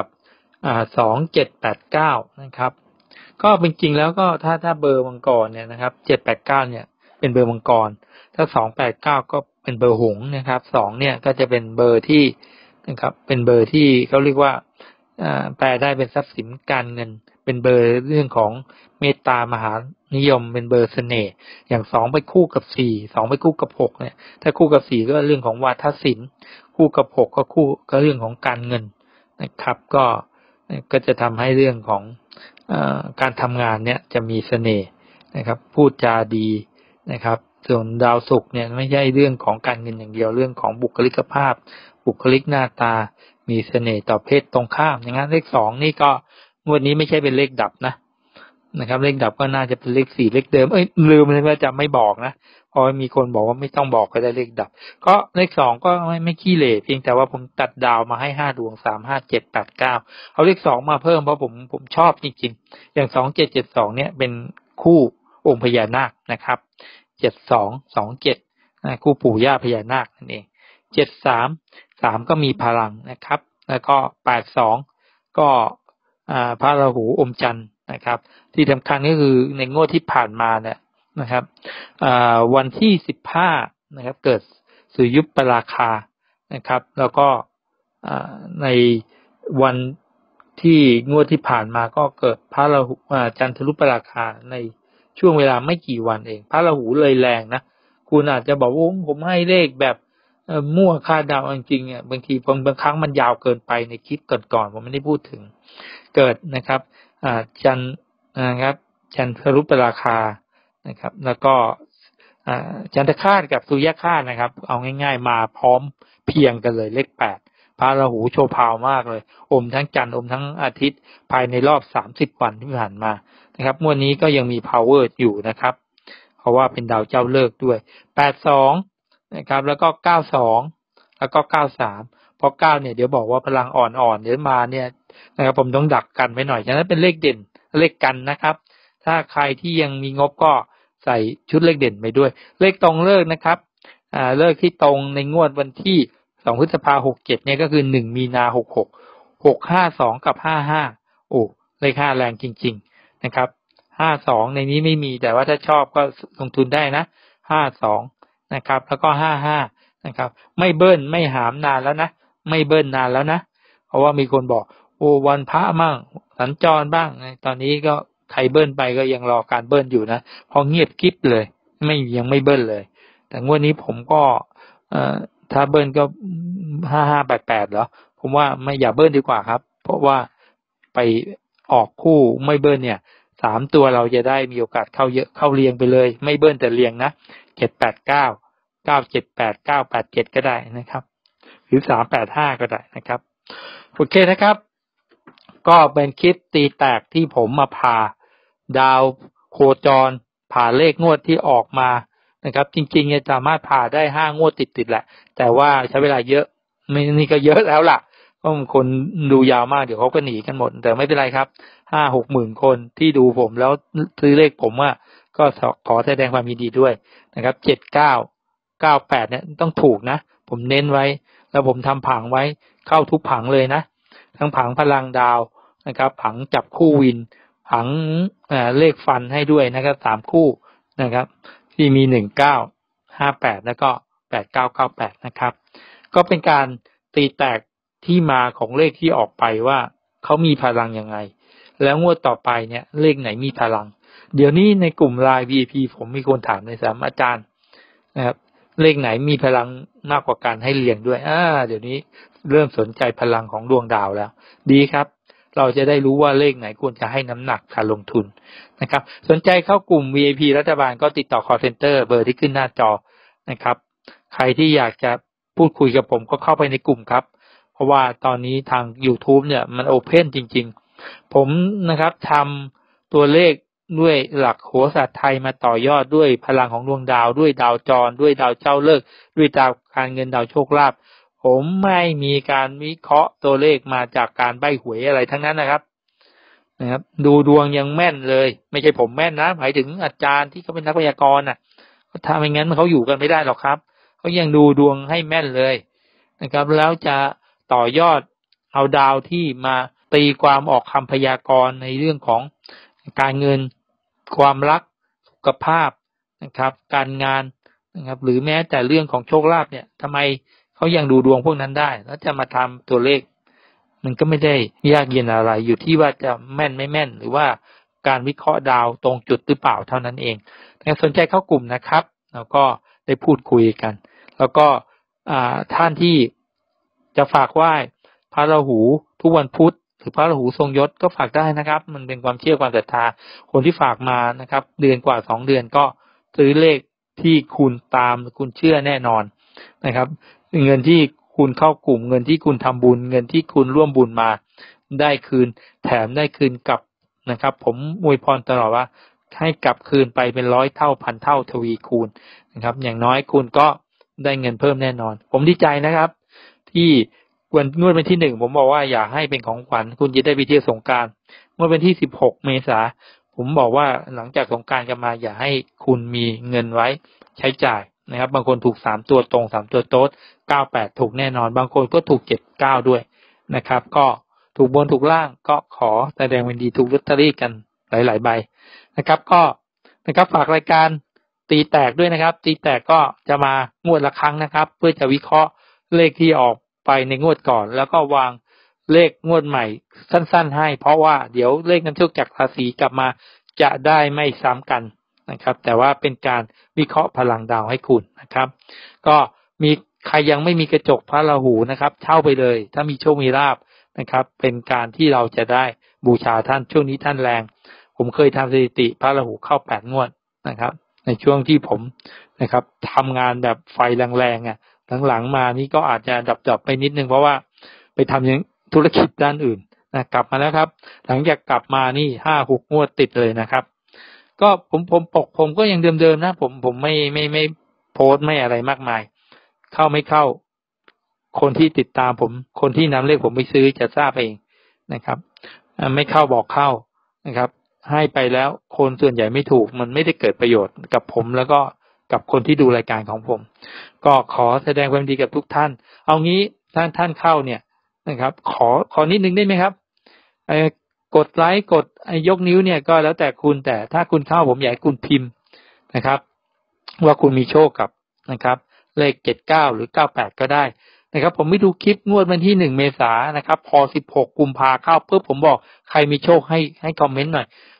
2789นะครับก็เป็นจริงแล้วก็ถ้าเบอร์มังกรเนี่ยนะครับ789เนี่ยเป็นเบอร์มังกรถ้า289ก็เป็นเบอร์หงส์นะครับ2เนี่ยก็จะเป็นเบอร์ที่นะครับเป็นเบอร์ที่เขาเรียกว่าแปลได้เป็นทรัพย์สินการเงินเป็นเบอร์เรื่องของเมตตามหานิยมเป็นเบอร์เสน่ห์อย่าง2ไปคู่กับ4 2ไปคู่กับ6เนี่ยถ้าคู่กับ4ก็เรื่องของวาทศิลป์คู่กับ6ก็เรื่องของการเงินนะครับก็จะทำให้เรื่องของการทำงานเนี่ยจะมีเสน่ห์นะครับพูดจาดีนะครับส่วนดาวศุกร์เนี่ยไม่ใช่เรื่องของการเงินอย่างเดียวเรื่องของบุคลิกภาพบุคลิกหน้าตามีเสน่ห์ต่อเพศตรงข้ามอย่างนั้นเลข2นี่ก็งวดนี้ไม่ใช่เป็นเลขดับนะครับเลขดับก็น่าจะเป็นเลข4เลขเดิมลืมเลยว่าจะไม่บอกนะเพราะมีคนบอกว่าไม่ต้องบอกก็ได้เลขดับก็เลข2ก็ไม่ขี้เหร่เพียงแต่ว่าผมตัดดาวมาให้5ดวง3 5 7 8 9เอาเลข2มาเพิ่มเพราะผมชอบจริงๆอย่าง2772เนี่ยเป็นคู่องค์พญานาคนะครับ7227คู่ปู่ย่าพญานาคนั่นเอง733ก็มีพลังนะครับแล้วก็82ก็พระราหูอมจันทร์นะครับที่สำคัญก็คือในงวดที่ผ่านมาเนี่ยนะครับวันที่15นะครับเกิดสุริยุปราคานะครับแล้วก็ในวันที่งวดที่ผ่านมาก็เกิดพระราหูจันทรุปราคาในช่วงเวลาไม่กี่วันเองพระราหูเลยแรงนะคุณอาจจะบอกว่าผมให้เลขแบบมั่วคาดเดาจริงๆเนี่ยบางทีบางครั้งมันยาวเกินไปในคลิปก่อนๆผมไม่ได้พูดถึงเกิดนะครับจันนะครับจันทรุปราคานะครับแล้วก็จันทคราสกับสุริยคราสนะครับเอาง่ายๆมาพร้อมเพียงกันเลยเลข8พระราหูโชว์พาวมากเลยอมทั้งจันทร์อมทั้งอาทิตย์ภายในรอบ30วันที่ผ่านมานะครับงวดนี้ก็ยังมี power อยู่นะครับเพราะว่าเป็นดาวเจ้าฤกษ์ด้วย82นะครับแล้วก็92แล้วก็93เพราะ9เนี่ยเดี๋ยวบอกว่าพลังอ่อนๆเดี๋ยวมาเนี่ยนะครับผมต้องดักกันไว้หน่อยฉะนั้นเป็นเลขเด่นเลขกันนะครับถ้าใครที่ยังมีงบก็ใส่ชุดเลขเด่นไปด้วยเลขตรงเลิกนะครับเลิกที่ตรงในงวดวันที่2พฤษภาคม67เนี่ยก็คือ1มีนา66 652กับ55โอ้เลข5แรงจริงๆนะครับ52ในนี้ไม่มีแต่ว่าถ้าชอบก็ลงทุนได้นะ52นะครับแล้วก็55นะครับไม่เบิ้ลไม่หามนานแล้วนะไม่เบิ้ลนานแล้วนะเพราะว่ามีคนบอกโอ้วันพระมั่งสัญจรบ้างตอนนี้ก็ใครเบิ้ลไปก็ยังรอการเบิ้ลอยู่นะพอเงียบกิ๊บเลยยังไม่เบิ้ลเลยแต่งวดนี้ผมก็ถ้าเบิ้ลก็5588เหรอผมว่าไม่อย่าเบิ้ลดีกว่าครับเพราะว่าไปออกคู่ไม่เบิ้ลเนี่ย3ตัวเราจะได้มีโอกาสเข้าเยอะเข้าเรียงไปเลยไม่เบิ้ลแต่เรียงนะ789 978 987ก็ได้นะครับหรือ385ก็ได้นะครับโอเคนะครับก็เป็นคลิปตีแตกที่ผมมาผ่าดาวโคจรผ่าเลขงวดที่ออกมานะครับจริงๆจะสามารถผ่าได้5งวดติดๆแหละแต่ว่าใช้เวลาเยอะนี่ก็เยอะแล้วล่ะเพราะคนดูยาวมากเดี๋ยวเขาก็หนีกันหมดแต่ไม่เป็นไรครับ 5-6 หมื่นคนที่ดูผมแล้วซื้อเลขผมว่าก็ขอแสดงความยินดีด้วยนะครับ7998เนี่ยต้องถูกนะผมเน้นไว้แล้วผมทำผังไว้เข้าทุกผังเลยนะทั้งผังพลังดาวนะครับผังจับคู่วินผังเลขฟันให้ด้วยนะครับ3คู่นะครับที่มี1958แล้วก็8998นะครับก็เป็นการตีแตกที่มาของเลขที่ออกไปว่าเขามีพลังยังไงแล้วงวดต่อไปเนี่ยเลขไหนมีพลังเดี๋ยวนี้ในกลุ่ม LINE VIP ผมมีคนถามในสามอาจารย์นะครับเลขไหนมีพลังมากกว่าการให้เรียงด้วยเดี๋ยวนี้เริ่มสนใจพลังของดวงดาวแล้วดีครับเราจะได้รู้ว่าเลขไหนควรจะให้น้ำหนักการลงทุนนะครับสนใจเข้ากลุ่ม VIP รัฐบาลก็ติดต่อ call center เบอร์ที่ขึ้นหน้าจอนะครับใครที่อยากจะพูดคุยกับผมก็เข้าไปในกลุ่มครับเพราะว่าตอนนี้ทาง YouTube เนี่ยมันโอเพ่นจริงๆผมนะครับทำตัวเลขด้วยหลักโหราศาสตร์ไทยมาต่อยอดด้วยพลังของดวงดาวด้วยดาวจรด้วยดาวเจ้าเลิกด้วยดาวการเงินดาวโชคลาภผมไม่มีการวิเคราะห์ตัวเลขมาจากการใบ้หวยอะไรทั้งนั้นนะครับดูดวงยังแม่นเลยไม่ใช่ผมแม่นนะหมายถึงอาจารย์ที่เขาเป็นนักพยากรณ์น่ะถ้าไม่งั้นเขาอยู่กันไม่ได้หรอกครับเขายังดูดวงให้แม่นเลยนะครับแล้วจะต่อยอดเอาดาวที่มาตีความออกคำพยากรณ์ในเรื่องของการเงินความรักสุขภาพนะครับการงานนะครับหรือแม้แต่เรื่องของโชคลาภเนี่ยทำไมเขายังดูดวงพวกนั้นได้แล้วจะมาทำตัวเลขมันก็ไม่ได้ยากเย็นอะไรอยู่ที่ว่าจะแม่นไม่แม่นหรือว่าการวิเคราะห์ดาวตรงจุดหรือเปล่าเท่านั้นเองถ้าสนใจเข้ากลุ่มนะครับแล้วก็ได้พูดคุยกันแล้วก็ท่านที่จะฝากไหว้พระราหูทุกวันพุธหรือพระราหูทรงยศก็ฝากได้นะครับมันเป็นความเชื่อความศรัทธาคนที่ฝากมานะครับเดือนกว่า2เดือนก็ซื้อเลขที่คุณตามคุณเชื่อแน่นอนนะครับเงินที่คุณเข้ากลุ่มเงินที่คุณทำบุญเงินที่คุณร่วมบุญมาได้คืนแถมได้คืนกลับนะครับผมอวยพรตลอดว่าให้กลับคืนไปเป็น100เท่าพันเท่าทวีคูณนะครับอย่างน้อยคุณก็ได้เงินเพิ่มแน่นอนผมดีใจนะครับที่งวดวันที่1ผมบอกว่าอยากให้เป็นของขวัญคุณจะได้ไปเที่ยวสงกรานต์เมื่อวันที่16เมษายนผมบอกว่าหลังจากสงกรานต์กันมาอยากให้คุณมีเงินไว้ใช้จ่ายนะครับบางคนถูก3ตัวตรง3ตัวโต๊ด98ถูกแน่นอนบางคนก็ถูก79ด้วยนะครับก็ถูกบนถูกล่างก็ขอแสดงความยินดีถูกลอตเตอรี่กันหลายๆใบนะครับก็นะครับฝากรายการตีแตกด้วยนะครับตีแตกก็จะมางวดละครั้งนะครับเพื่อจะวิเคราะห์เลขที่ออกไปในงวดก่อนแล้วก็วางเลขงวดใหม่สั้นๆให้เพราะว่าเดี๋ยวเลขนำโชคจากราศีกลับมาจะได้ไม่ซ้ำกันนะครับแต่ว่าเป็นการวิเคราะห์พลังดาวให้คุณนะครับก็มีใครยังไม่มีกระจกพระราหูนะครับเช่าไปเลยถ้ามีโชคมีลาภนะครับเป็นการที่เราจะได้บูชาท่านช่วงนี้ท่านแรงผมเคยทำสถิติพระราหูเข้า8งวดนะครับในช่วงที่ผมนะครับทำงานแบบไฟแรงๆหลังๆมานี่ก็อาจจะดับไปนิดนึงเพราะว่าไปทำอย่างธุรกิจด้านอื่นนะกลับมาแล้วครับหลังจากกลับมานี่5-6 งวดติดเลยนะครับก็ผมก็ยังเดิมๆนะผมไม่โพสต์ไม่อะไรมากมายเข้าไม่เข้าคนที่ติดตามผมคนที่นำเลขผมไปซื้อจะทราบเองนะครับไม่เข้าบอกเข้านะครับให้ไปแล้วคนส่วนใหญ่ไม่ถูกมันไม่ได้เกิดประโยชน์กับผมแล้วก็กับคนที่ดูรายการของผมก็ขอแสดงความดีกับทุกท่านเอางี้ท่านเข้าเนี่ยนะครับขอนิดนึงได้ไหมครับกดไลค์กดยกนิ้วเนี่ยก็แล้วแต่คุณแต่ถ้าคุณเข้าผมอยากให้คุณพิมพ์นะครับว่าคุณมีโชคกับนะครับเลข79หรือ98ก็ได้นะครับผมไม่ดูคลิปงวดวันที่1เมษายนนะครับพอ16กุมภาเข้าปุ๊บผมบอกใครมีโชคให้คอมเมนต์หน่อย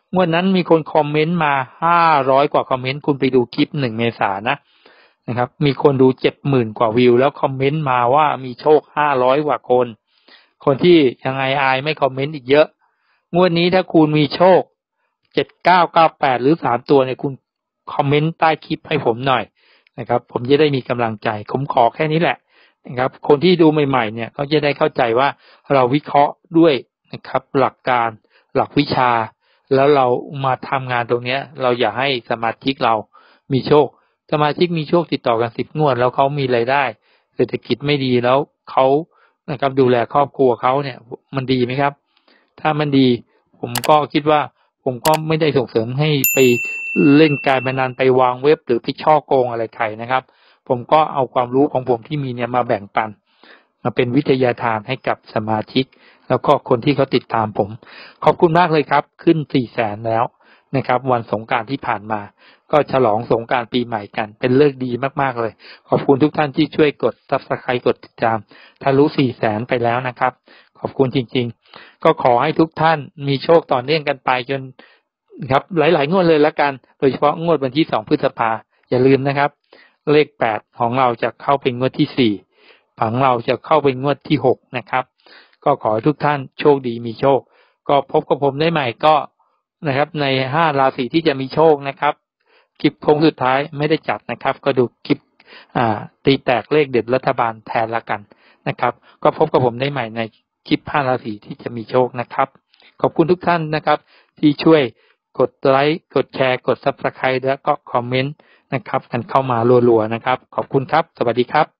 งวดนั้นมีคนคอมเมนต์มา500กว่าคอมเมนต์คุณไปดูคลิป1 เมษายนนะครับมีคนดู 70,000 กว่าวิวแล้วคอมเมนต์มาว่ามีโชค500กว่าคนที่ยังไงอายไม่คอมเมนต์อีกเยอะงวดนี้ถ้าคุณมีโชค7998หรือ3ตัวเนี่ยคุณคอมเมนต์ใต้คลิปให้ผมหน่อยนะครับผมจะได้มีกำลังใจผมขอแค่นี้แหละนะครับคนที่ดูใหม่ๆเนี่ยเขาจะได้เข้าใจว่าเราวิเคราะห์ด้วยนะครับหลักการหลักวิชาแล้วเรามาทำงานตรงนี้เราอย่าให้สมาชิกเรามีโชคสมาชิกมีโชคติดต่อกัน10 งวดแล้วเขามีรายได้เศรษฐกิจไม่ดีแล้วเขานะครับดูแลครอบครัวเขาเนี่ยมันดีไหมครับถ้ามันดีผมก็คิดว่าผมก็ไม่ได้ส่งเสริมให้ไปเล่นการพนันไปวางเว็บหรือไปช่อโกงอะไรใครนะครับผมก็เอาความรู้ของผมที่มีเนี่ยมาแบ่งปันมาเป็นวิทยาทานให้กับสมาชิกแล้วก็คนที่เขาติดตามผมขอบคุณมากเลยครับขึ้น400,000แล้วนะครับวันสงกรานต์ที่ผ่านมาก็ฉลองสงกรานต์ปีใหม่กันเป็นเลิกดีมากๆเลยขอบคุณทุกท่านที่ช่วยกด Subscribe กดติดตามทะลุ400,000ไปแล้วนะครับขอบคุณจริงๆก็ขอให้ทุกท่านมีโชคต่อเนื่องกันไปจนครับหลายๆงวดเลยละกันโดยเฉพาะงวดวันที่2 พฤษภาอย่าลืมนะครับเลข8ของเราจะเข้าเป็นงวดที่4ของเราจะเข้าเป็นงวดที่6นะครับก็ขอให้ทุกท่านโชคดีมีโชคก็พบกับผมได้ใหม่ก็นะครับใน5 ราศีที่จะมีโชคนะครับคลิปโค้งสุดท้ายไม่ได้จัดนะครับก็ดูคลิปตีแตกเลขเด็ดรัฐบาลแทนละกันนะครับก็พบกับผมได้ใหม่ในคลิป5 ราศีที่จะมีโชคนะครับขอบคุณทุกท่านนะครับที่ช่วยกดไลค์กดแชร์กด Subscribe แล้วก็คอมเมนต์นะครับกันเข้ามารัวๆนะครับขอบคุณครับสวัสดีครับ